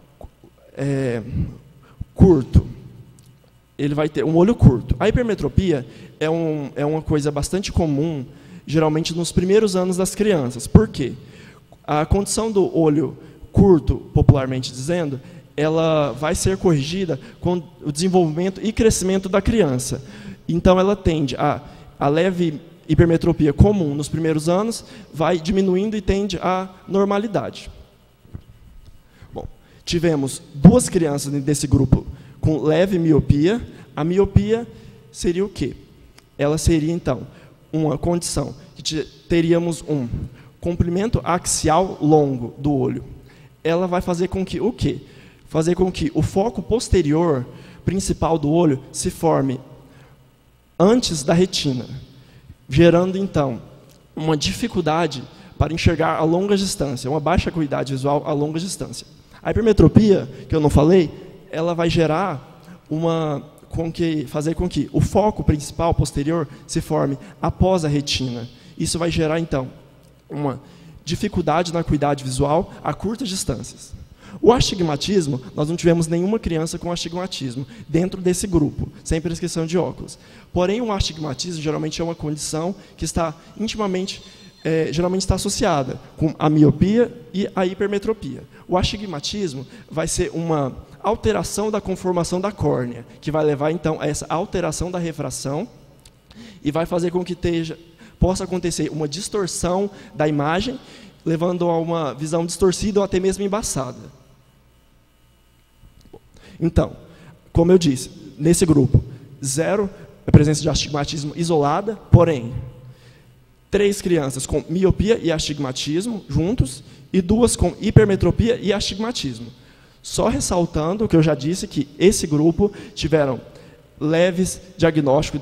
curto. Ele vai ter um olho curto. A hipermetropia é uma coisa bastante comum, geralmente nos primeiros anos das crianças. Por quê? A condição do olho curto, popularmente dizendo, ela vai ser corrigida com o desenvolvimento e crescimento da criança. Então, ela tende a leve hipermetropia comum nos primeiros anos, vai diminuindo e tende à normalidade. Bom, tivemos 2 crianças desse grupo com leve miopia. A miopia seria o quê? Ela seria, então, uma condição que teríamos um comprimento axial longo do olho. Ela vai fazer com que o quê? Fazer com que o foco posterior principal do olho se forme antes da retina, gerando, então, uma dificuldade para enxergar a longa distância, uma baixa acuidade visual a longa distância. A hipermetropia, que eu não falei, ela vai gerar fazer com que o foco principal posterior se forme após a retina. Isso vai gerar, então, uma dificuldade na acuidade visual a curtas distâncias. O astigmatismo, nós não tivemos nenhuma criança com astigmatismo dentro desse grupo, sem prescrição de óculos. Porém, o astigmatismo geralmente é uma condição que está geralmente está associada com a miopia e a hipermetropia. O astigmatismo vai ser uma alteração da conformação da córnea, que vai levar, então, a essa alteração da refração e vai fazer com que possa acontecer uma distorção da imagem, levando a uma visão distorcida ou até mesmo embaçada. Então, como eu disse, nesse grupo, 0 a presença de astigmatismo isolada, porém, 3 crianças com miopia e astigmatismo juntos e 2 com hipermetropia e astigmatismo. Só ressaltando o que eu já disse, que esse grupo tiveram leves diagnósticos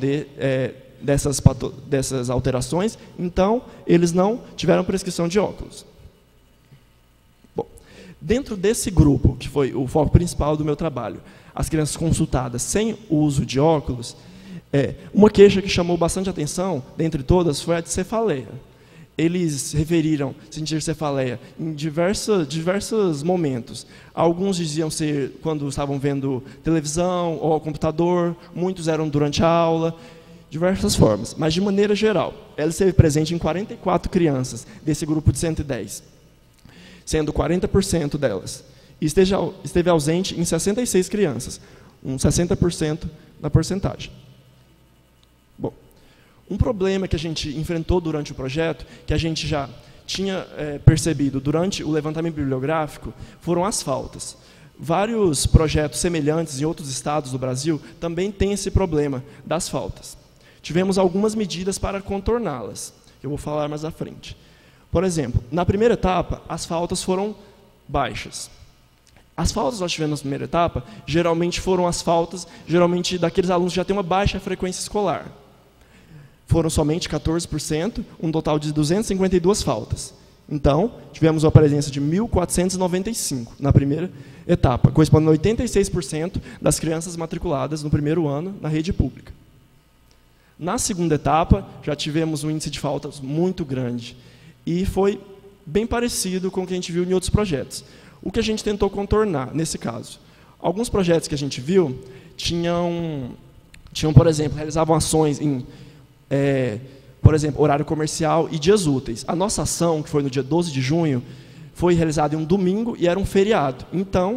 dessas alterações, então eles não tiveram prescrição de óculos. Bom, dentro desse grupo, que foi o foco principal do meu trabalho, as crianças consultadas sem o uso de óculos, uma queixa que chamou bastante atenção, dentre todas, foi a de cefaleia. Eles referiram sentir cefaleia em diversos momentos. Alguns diziam ser quando estavam vendo televisão ou computador, muitos eram durante a aula, diversas formas. Mas, de maneira geral, ela esteve presente em 44 crianças desse grupo de 110, sendo 40% delas. E esteve ausente em 66 crianças, 60% na porcentagem. Bom, um problema que a gente enfrentou durante o projeto, que a gente já tinha percebido durante o levantamento bibliográfico, foram as faltas. Vários projetos semelhantes em outros estados do Brasil também têm esse problema das faltas. Tivemos algumas medidas para contorná-las, que eu vou falar mais à frente. Por exemplo, na primeira etapa, as faltas foram baixas. As faltas que nós tivemos na primeira etapa, geralmente foram as faltas daqueles alunos que já têm uma baixa frequência escolar. Foram somente 14%, um total de 252 faltas. Então, tivemos uma presença de 1.495 na primeira etapa, correspondendo a 86% das crianças matriculadas no primeiro ano na rede pública. Na segunda etapa, já tivemos um índice de faltas muito grande, e foi bem parecido com o que a gente viu em outros projetos. O que a gente tentou contornar, nesse caso? Alguns projetos que a gente viu tinham por exemplo, realizavam ações em, por exemplo, horário comercial e dias úteis. A nossa ação, que foi no dia 12 de junho, foi realizada em um domingo e era um feriado. Então,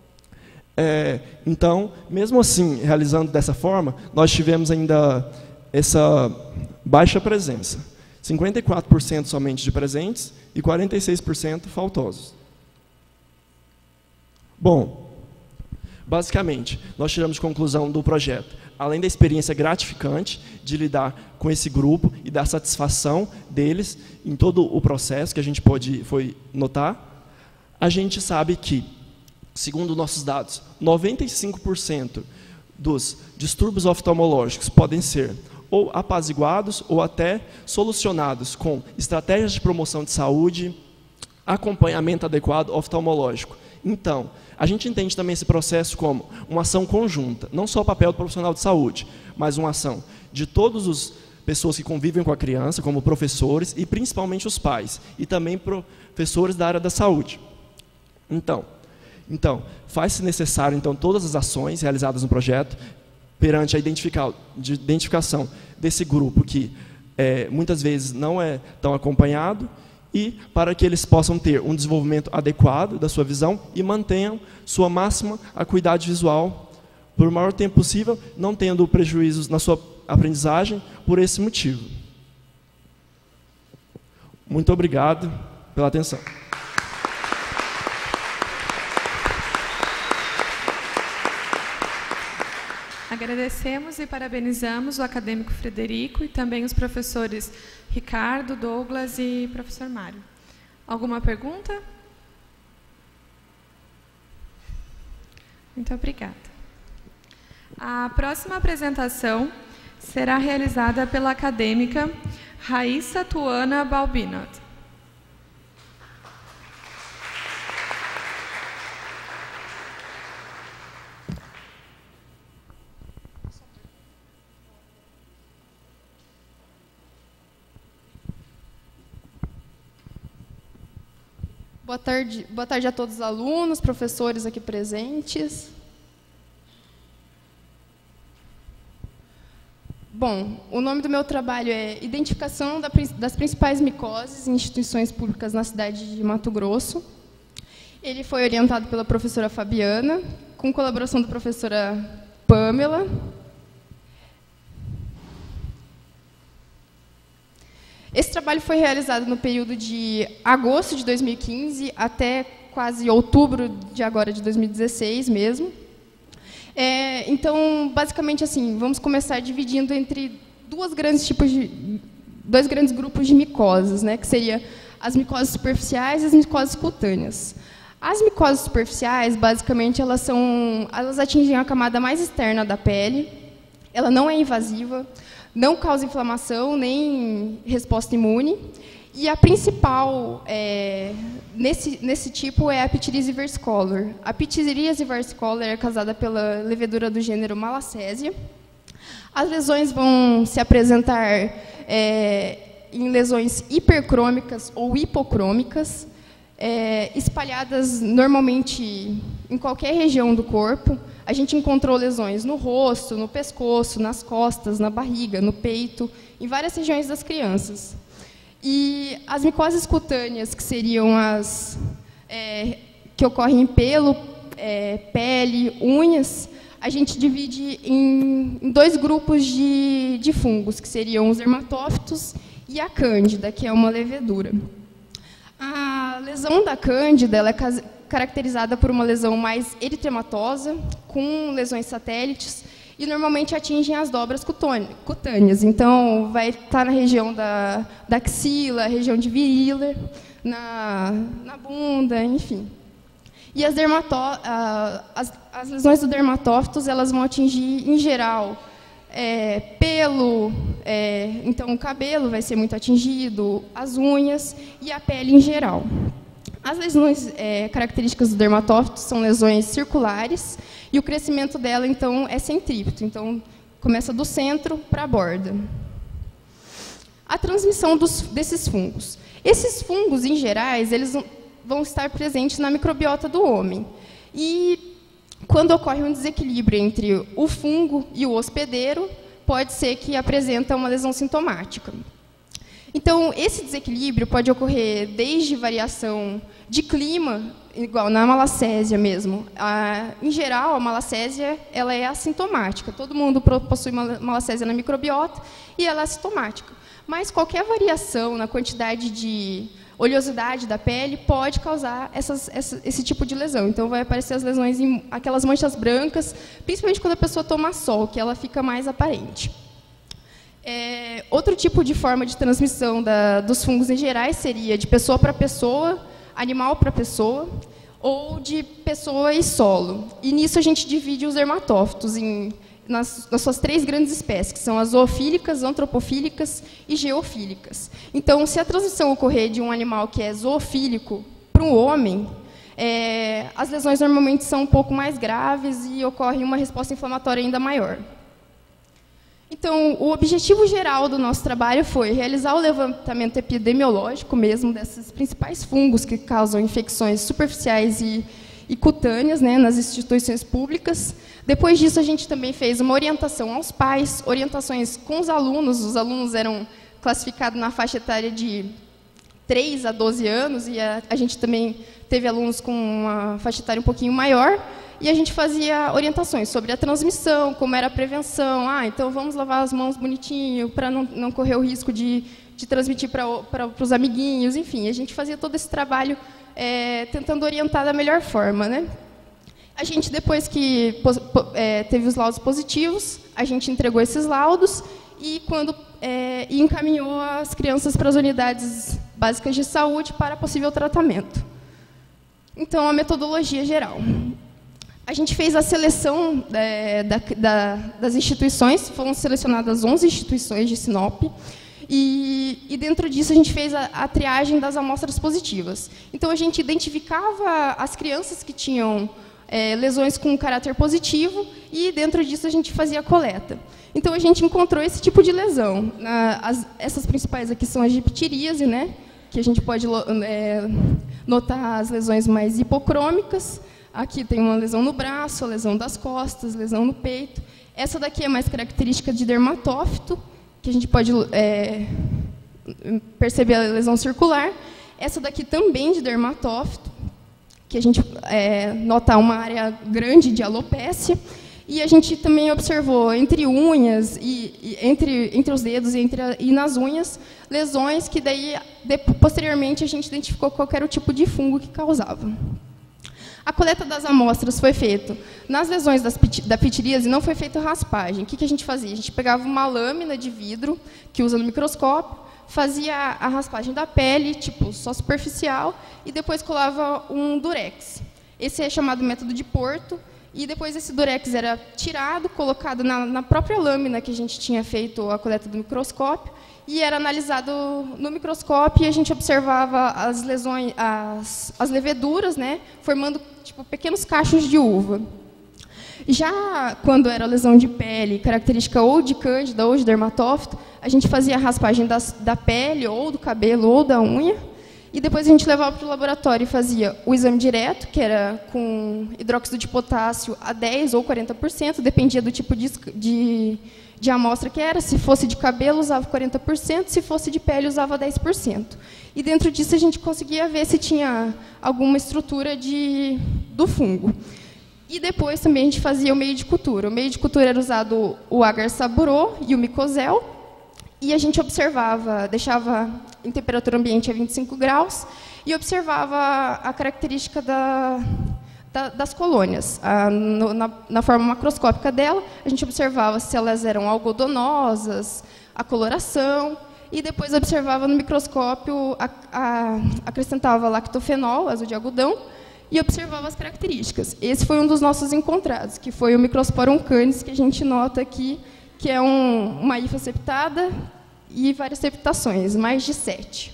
mesmo assim, realizando dessa forma, nós tivemos ainda essa baixa presença. 54% somente de presentes e 46% faltosos. Bom, basicamente, nós tiramos conclusão do projeto. Além da experiência gratificante de lidar com esse grupo e da satisfação deles em todo o processo que a gente foi notar, a gente sabe que, segundo nossos dados, 95% dos distúrbios oftalmológicos podem ser ou apaziguados ou até solucionados com estratégias de promoção de saúde, acompanhamento adequado oftalmológico. Então, a gente entende também esse processo como uma ação conjunta, não só o papel do profissional de saúde, mas uma ação de todas as pessoas que convivem com a criança, como professores e principalmente os pais, e também professores da área da saúde. Então faz-se necessário todas as ações realizadas no projeto perante a identificação desse grupo que muitas vezes não é tão acompanhado e para que eles possam ter um desenvolvimento adequado da sua visão e mantenham sua máxima acuidade visual por o maior tempo possível, não tendo prejuízos na sua aprendizagem por esse motivo. Muito obrigado pela atenção. Agradecemos e parabenizamos o acadêmico Frederico e também os professores Ricardo, Douglas e professor Mário. Alguma pergunta? Muito obrigada. A próxima apresentação será realizada pela acadêmica Raíssa Tuana Balbinot. Boa tarde a todos os alunos, professores aqui presentes. Bom, o nome do meu trabalho é Identificação das principais micoses em instituições públicas na cidade de Mato Grosso. Ele foi orientado pela professora Fabiana, com colaboração da professora Pamela. Esse trabalho foi realizado no período de agosto de 2015 até quase outubro de agora de 2016 mesmo. Então, basicamente, assim, vamos começar dividindo entre dois grandes grupos de micoses, né, que seria as micoses superficiais e as micoses cutâneas. As micoses superficiais, basicamente, elas atingem a camada mais externa da pele. Ela não é invasiva, não causa inflamação nem resposta imune. E a principal nesse tipo é a pitiríase versicolor. A pitiríase versicolor é causada pela levedura do gênero Malacésia. As lesões vão se apresentar em lesões hipercrômicas ou hipocrômicas, espalhadas normalmente em qualquer região do corpo. A gente encontrou lesões no rosto, no pescoço, nas costas, na barriga, no peito, em várias regiões das crianças. E as micoses cutâneas, que seriam as que ocorrem em pelo, pele, unhas, a gente divide em dois grupos de fungos, que seriam os hermatófitos e a cândida, que é uma levedura. A lesão da cândida ela é caracterizada por uma lesão mais eritematosa, com lesões satélites, e normalmente atingem as dobras cutâneas. Então, vai estar na região da axila, região de virilha, na bunda, enfim. E as lesões do dermatófitos elas vão atingir, em geral, pelo, então o cabelo vai ser muito atingido, as unhas e a pele em geral. As lesões características do dermatófito são lesões circulares e o crescimento dela, então, é centrípeto. Então, começa do centro para a borda. A transmissão desses fungos. Esses fungos, em gerais, eles vão estar presentes na microbiota do homem. E, quando ocorre um desequilíbrio entre o fungo e o hospedeiro, pode ser que apresenta uma lesão sintomática. Então, esse desequilíbrio pode ocorrer desde variação de clima, igual na malacésia mesmo. Em geral, a malacésia ela é assintomática. Todo mundo possui malacésia na microbiota e ela é assintomática. Mas qualquer variação na quantidade de oleosidade da pele pode causar esse tipo de lesão. Então, vai aparecer as lesões aquelas manchas brancas, principalmente quando a pessoa toma sol, que ela fica mais aparente. Outro tipo de forma de transmissão dos fungos em gerais seria de pessoa para pessoa, animal para pessoa, ou de pessoa e solo. E nisso a gente divide os hermatófitos nas suas três grandes espécies, que são as zoofílicas, antropofílicas e geofílicas. Então, se a transmissão ocorrer de um animal que é zoofílico para um homem, as lesões normalmente são um pouco mais graves e ocorre uma resposta inflamatória ainda maior. Então, o objetivo geral do nosso trabalho foi realizar o levantamento epidemiológico mesmo desses principais fungos que causam infecções superficiais e cutâneas, né, nas instituições públicas. Depois disso, a gente também fez uma orientação aos pais, orientações com os alunos. Os alunos eram classificados na faixa etária de 3 a 12 anos, e a gente também teve alunos com uma faixa etária um pouquinho maior, e a gente fazia orientações sobre a transmissão, como era a prevenção. Então vamos lavar as mãos bonitinho, para não correr o risco de transmitir para os amiguinhos, enfim. A gente fazia todo esse trabalho tentando orientar da melhor forma, né? A gente, depois que teve os laudos positivos, a gente entregou esses laudos e encaminhou as crianças para as unidades básicas de saúde para possível tratamento. Então, a metodologia geral. A gente fez a seleção das instituições, foram selecionadas 11 instituições de Sinop, e dentro disso a gente fez a triagem das amostras positivas. Então, a gente identificava as crianças que tinham lesões com caráter positivo, e dentro disso a gente fazia a coleta. Então, a gente encontrou esse tipo de lesão. Essas principais aqui são a dipteríase, né, que a gente pode notar as lesões mais hipocrômicas. Aqui tem uma lesão no braço, a lesão das costas, lesão no peito. Essa daqui é mais característica de dermatófito, que a gente pode perceber a lesão circular. Essa daqui também de dermatófito, que a gente nota uma área grande de alopécia. E a gente também observou entre unhas, entre os dedos e nas unhas, lesões que daí, posteriormente, a gente identificou qual era o tipo de fungo que causava. A coleta das amostras foi feita nas lesões da pitiríase, não foi feita raspagem. O que a gente fazia? A gente pegava uma lâmina de vidro, que usa no microscópio, fazia a raspagem da pele, tipo, só superficial, e depois colava um durex. Esse é chamado método de Porto, e depois esse durex era tirado, colocado na própria lâmina que a gente tinha feito a coleta do microscópio, e era analisado no microscópio, e a gente observava as lesões, as leveduras, né, formando tipo, pequenos cachos de uva. Já quando era lesão de pele, característica ou de cândida ou de dermatófito, a gente fazia a raspagem da pele, ou do cabelo, ou da unha, e depois a gente levava para o laboratório e fazia o exame direto, que era com hidróxido de potássio a 10% ou 40%, dependia do tipo de amostra que era. Se fosse de cabelo, usava 40%, se fosse de pele, usava 10%. E dentro disso a gente conseguia ver se tinha alguma estrutura do fungo. E depois também a gente fazia o meio de cultura. O meio de cultura era usado o agar saburô e o micozel, e a gente observava, deixava em temperatura ambiente a 25 graus, e observava a característica das colônias. Na forma macroscópica dela, a gente observava se elas eram algodonosas, a coloração, e depois observava no microscópio, acrescentava lactofenol, azul de algodão, e observava as características. Esse foi um dos nossos encontrados, que foi o Microsporum canis, que a gente nota aqui, que é uma hifa septada e várias septações, mais de 7.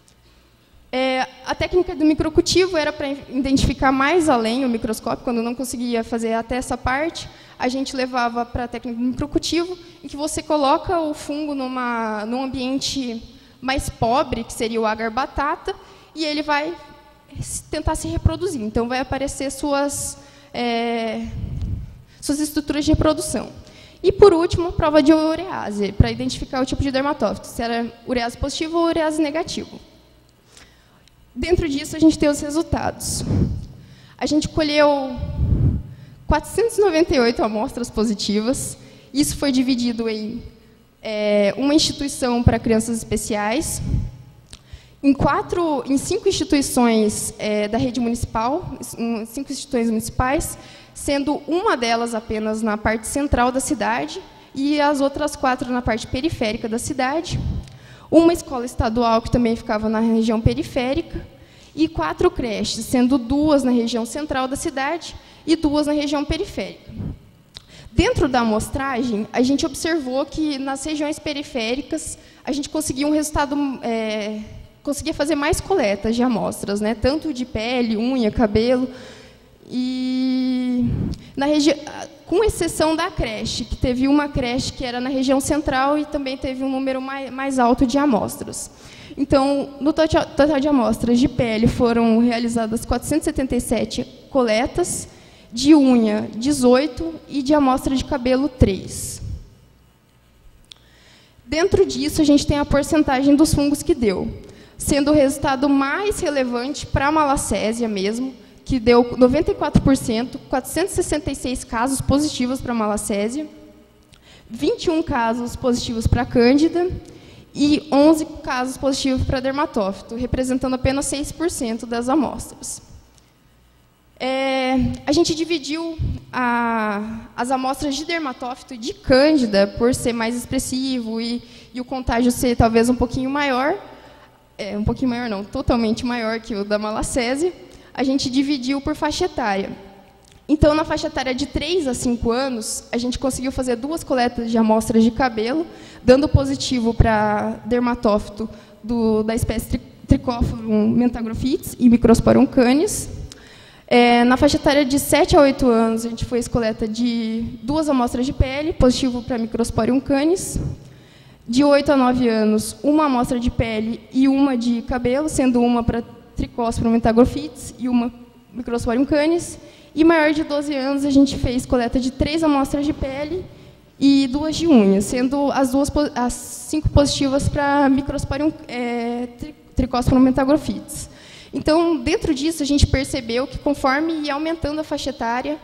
A técnica do microcultivo era para identificar mais além o microscópio. Quando não conseguia fazer até essa parte, a gente levava para a técnica do microcultivo, em que você coloca o fungo num ambiente mais pobre, que seria o agar batata, e ele vai tentar se reproduzir. Então, vai aparecer suas estruturas de reprodução. E, por último, prova de urease, para identificar o tipo de dermatófito, se era urease positivo ou urease negativo. Dentro disso, a gente tem os resultados. A gente colheu 498 amostras positivas. Isso foi dividido em uma instituição para crianças especiais, em 5 instituições da rede municipal, 5 instituições municipais, sendo uma delas apenas na parte central da cidade e as outras 4 na parte periférica da cidade. Uma escola estadual que também ficava na região periférica e 4 creches, sendo 2 na região central da cidade e 2 na região periférica. Dentro da amostragem, a gente observou que nas regiões periféricas a gente conseguia um resultado, conseguia fazer mais coletas de amostras, né, tanto de pele, unha, cabelo. E com exceção da creche, que teve uma creche que era na região central e também teve um número mais alto de amostras. Então, no total de amostras de pele foram realizadas 477 coletas, de unha 18 e de amostra de cabelo 3. Dentro disso, a gente tem a porcentagem dos fungos que deu. sendo o resultado mais relevante para a malacésia mesmo, que deu 94%, 466 casos positivos para a malacésia, 21 casos positivos para a cândida e 11 casos positivos para dermatófito, representando apenas 6% das amostras. A gente dividiu as amostras de dermatófito e de cândida, por ser mais expressivo e o contágio ser talvez um pouquinho maior, não, totalmente maior que o da malacésia, a gente dividiu por faixa etária. Então, na faixa etária de 3 a 5 anos, a gente conseguiu fazer 2 coletas de amostras de cabelo, dando positivo para dermatófito da espécie Trichophilum mentagrophytes e Microsporum canis. Na faixa etária de 7 a 8 anos, a gente fez coleta de 2 amostras de pele, positivo para Microsporium canis. De 8 a 9 anos, 1 amostra de pele e 1 de cabelo, sendo uma para Trichospora mentagrophytes e 1 Microsporium canis. E maior de 12 anos, a gente fez coleta de 3 amostras de pele e 2 de unhas, sendo as 5 positivas para Microsporium Trichospora mentagrophytes. Então, dentro disso, a gente percebeu que, conforme ia aumentando a faixa etária,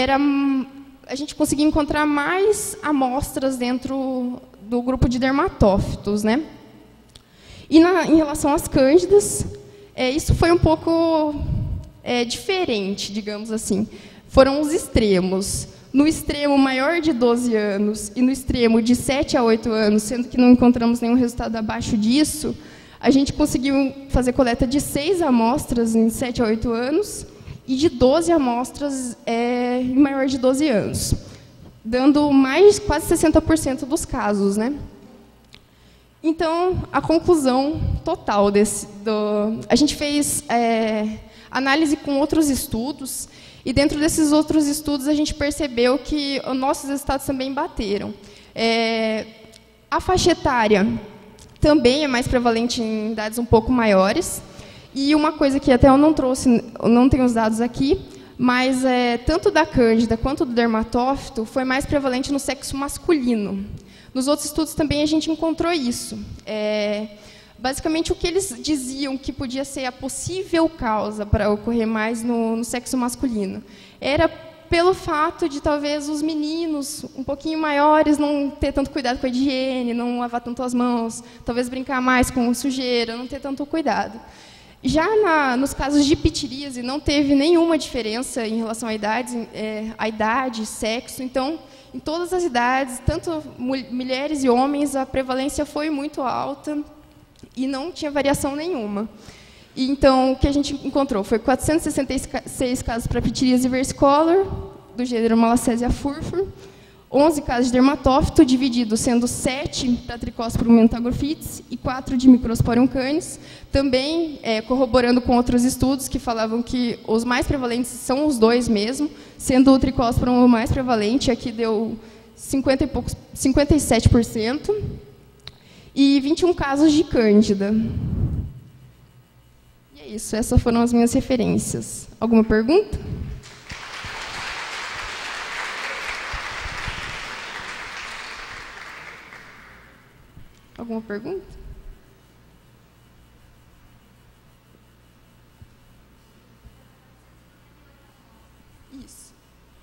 a gente conseguia encontrar mais amostras dentro do grupo de dermatófitos, né? E em relação às cândidas, isso foi um pouco diferente, digamos assim. Foram os extremos. No extremo maior de 12 anos e no extremo de 7 a 8 anos, sendo que não encontramos nenhum resultado abaixo disso, a gente conseguiu fazer coleta de 6 amostras em 7 a 8 anos e de 12 amostras em maior de 12 anos, dando quase 60% dos casos, né? Então, a conclusão total a gente fez análise com outros estudos, e dentro desses outros estudos a gente percebeu que os nossos resultados também bateram. A faixa etária também é mais prevalente em idades um pouco maiores. E uma coisa que até eu não trouxe, eu não tenho os dados aqui, mas tanto da cândida quanto do dermatófito foi mais prevalente no sexo masculino. Nos outros estudos também a gente encontrou isso. Basicamente, o que eles diziam que podia ser a possível causa para ocorrer mais no sexo masculino era pelo fato de, talvez, os meninos um pouquinho maiores não ter tanto cuidado com a higiene, não lavar tanto as mãos, talvez brincar mais com sujeira, não ter tanto cuidado. Já nos casos de pitiríase, não teve nenhuma diferença em relação à idade, sexo. Então, em todas as idades, tanto mulheres e homens, a prevalência foi muito alta e não tinha variação nenhuma. E, então, o que a gente encontrou foi 466 casos para pitiríase versicolor, do gênero Malassezia furfur, 11 casos de dermatófito, divididos sendo 7 para Trichospora mentagrophytes e 4 de Microsporium canis, também corroborando com outros estudos que falavam que os mais prevalentes são os 2 mesmo, sendo o Trichospora o mais prevalente, aqui deu 57%, e 21 casos de cândida. E é isso, essas foram as minhas referências. Alguma pergunta? Alguma pergunta? Isso.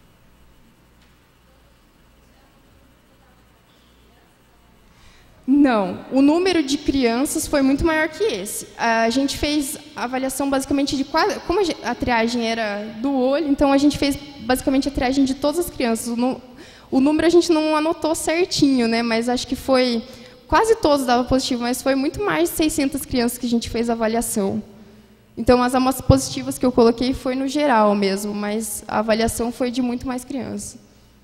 Não, o número de crianças foi muito maior que esse. A gente fez a avaliação basicamente de como a triagem era do olho, então a gente fez basicamente a triagem de todas as crianças. O número a gente não anotou certinho, né? Mas acho que foi quase todos davam positivo, mas foi muito mais de 600 crianças que a gente fez a avaliação. Então, as amostras positivas que eu coloquei foi no geral mesmo, mas a avaliação foi de muito mais crianças.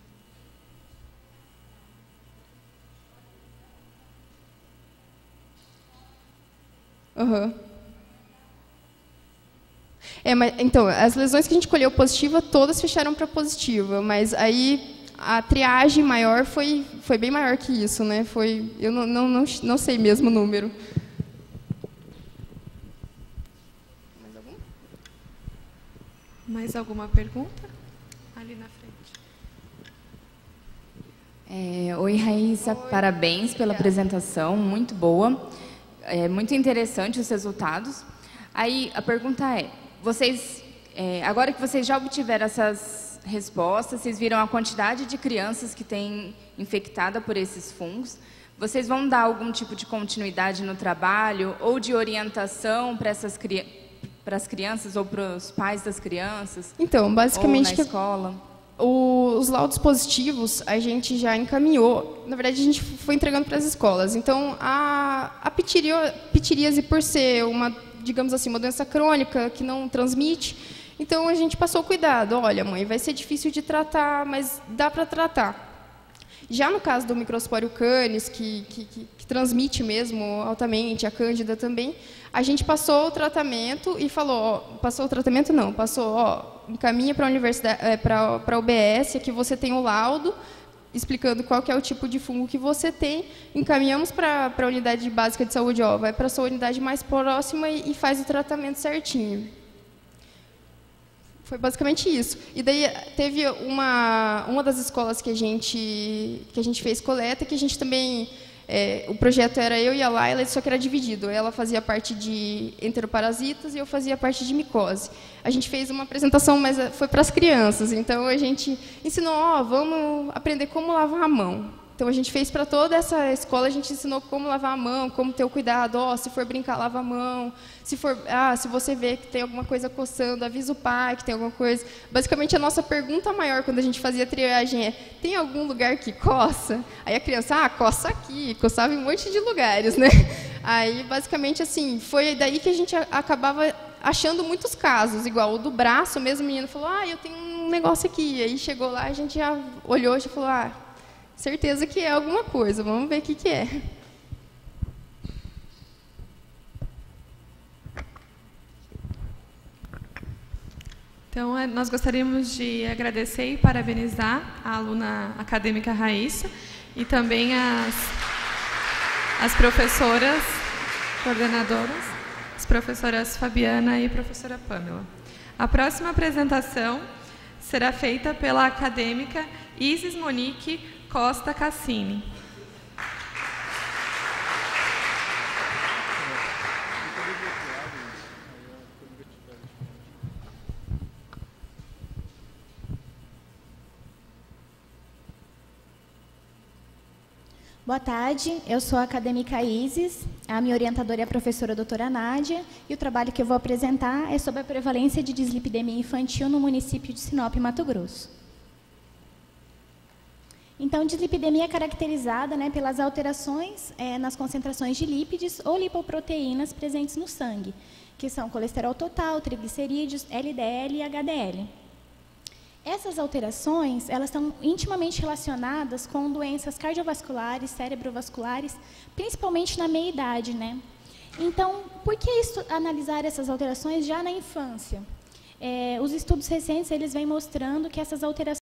Uhum. Mas, então, as lesões que a gente colheu positiva, todas fecharam para positiva, mas aí a triagem maior foi bem maior que isso, né? Eu não sei mesmo o número. Mais alguma pergunta? Ali na frente. Oi, Raíssa, parabéns pela apresentação, muito boa. É muito interessante os resultados. Aí a pergunta é, vocês, agora que vocês já obtiveram essas respostas, vocês viram a quantidade de crianças que têm infectada por esses fungos, vocês vão dar algum tipo de continuidade no trabalho ou de orientação para as crianças ou para os pais das crianças? Então, basicamente, ou na escola? Os laudos positivos a gente já encaminhou. Na verdade, a gente foi entregando para as escolas. Então, a pitiríase, por ser uma, digamos assim, uma doença crônica que não transmite, então a gente passou o cuidado. Olha, mãe, vai ser difícil de tratar, mas dá para tratar. Já no caso do Microsporium canis, que transmite mesmo altamente, a Cândida também, a gente passou o tratamento e falou, encaminha para a universidade, para a UBS, que você tem o laudo, explicando qual que é o tipo de fungo que você tem, encaminhamos para a unidade básica de saúde, vai para a sua unidade mais próxima e faz o tratamento certinho. Foi basicamente isso. E daí teve uma das escolas que a gente fez coleta, que a gente também... o projeto era eu e a Laila, só que era dividido. Ela fazia parte de enteroparasitas e eu fazia parte de micose. A gente fez uma apresentação, mas foi para as crianças. Então, a gente ensinou, vamos aprender como lavar a mão. Então, a gente fez para toda essa escola, a gente ensinou como lavar a mão, como ter o cuidado. Se for brincar, lava a mão. Se você vê que tem alguma coisa coçando, avisa o pai que tem alguma coisa. Basicamente, a nossa pergunta maior quando a gente fazia triagem tem algum lugar que coça? Aí a criança, coça aqui, coçava em um monte de lugares, né? Aí, basicamente, assim, foi daí que a gente acabava achando muitos casos, igual o do braço, mesmo o menino falou, eu tenho um negócio aqui. Aí chegou lá, a gente já olhou e já falou, certeza que é alguma coisa, vamos ver o que é. Então, nós gostaríamos de agradecer e parabenizar a aluna acadêmica Raíssa e também as professoras coordenadoras, as professoras Fabiana e professora Pamela. A próxima apresentação será feita pela acadêmica Isis Monique Costa Cassini. Boa tarde, eu sou a acadêmica Isis, a minha orientadora é a professora doutora Nádia, e o trabalho que eu vou apresentar é sobre a prevalência de dislipidemia infantil no município de Sinop, Mato Grosso. Então, dislipidemia é caracterizada pelas alterações nas concentrações de lípides ou lipoproteínas presentes no sangue, que são colesterol total, triglicerídeos, LDL e HDL. Essas alterações, elas estão intimamente relacionadas com doenças cardiovasculares, cerebrovasculares, principalmente na meia-idade, Então, por que analisar essas alterações já na infância? Os estudos recentes, eles vêm mostrando que essas alterações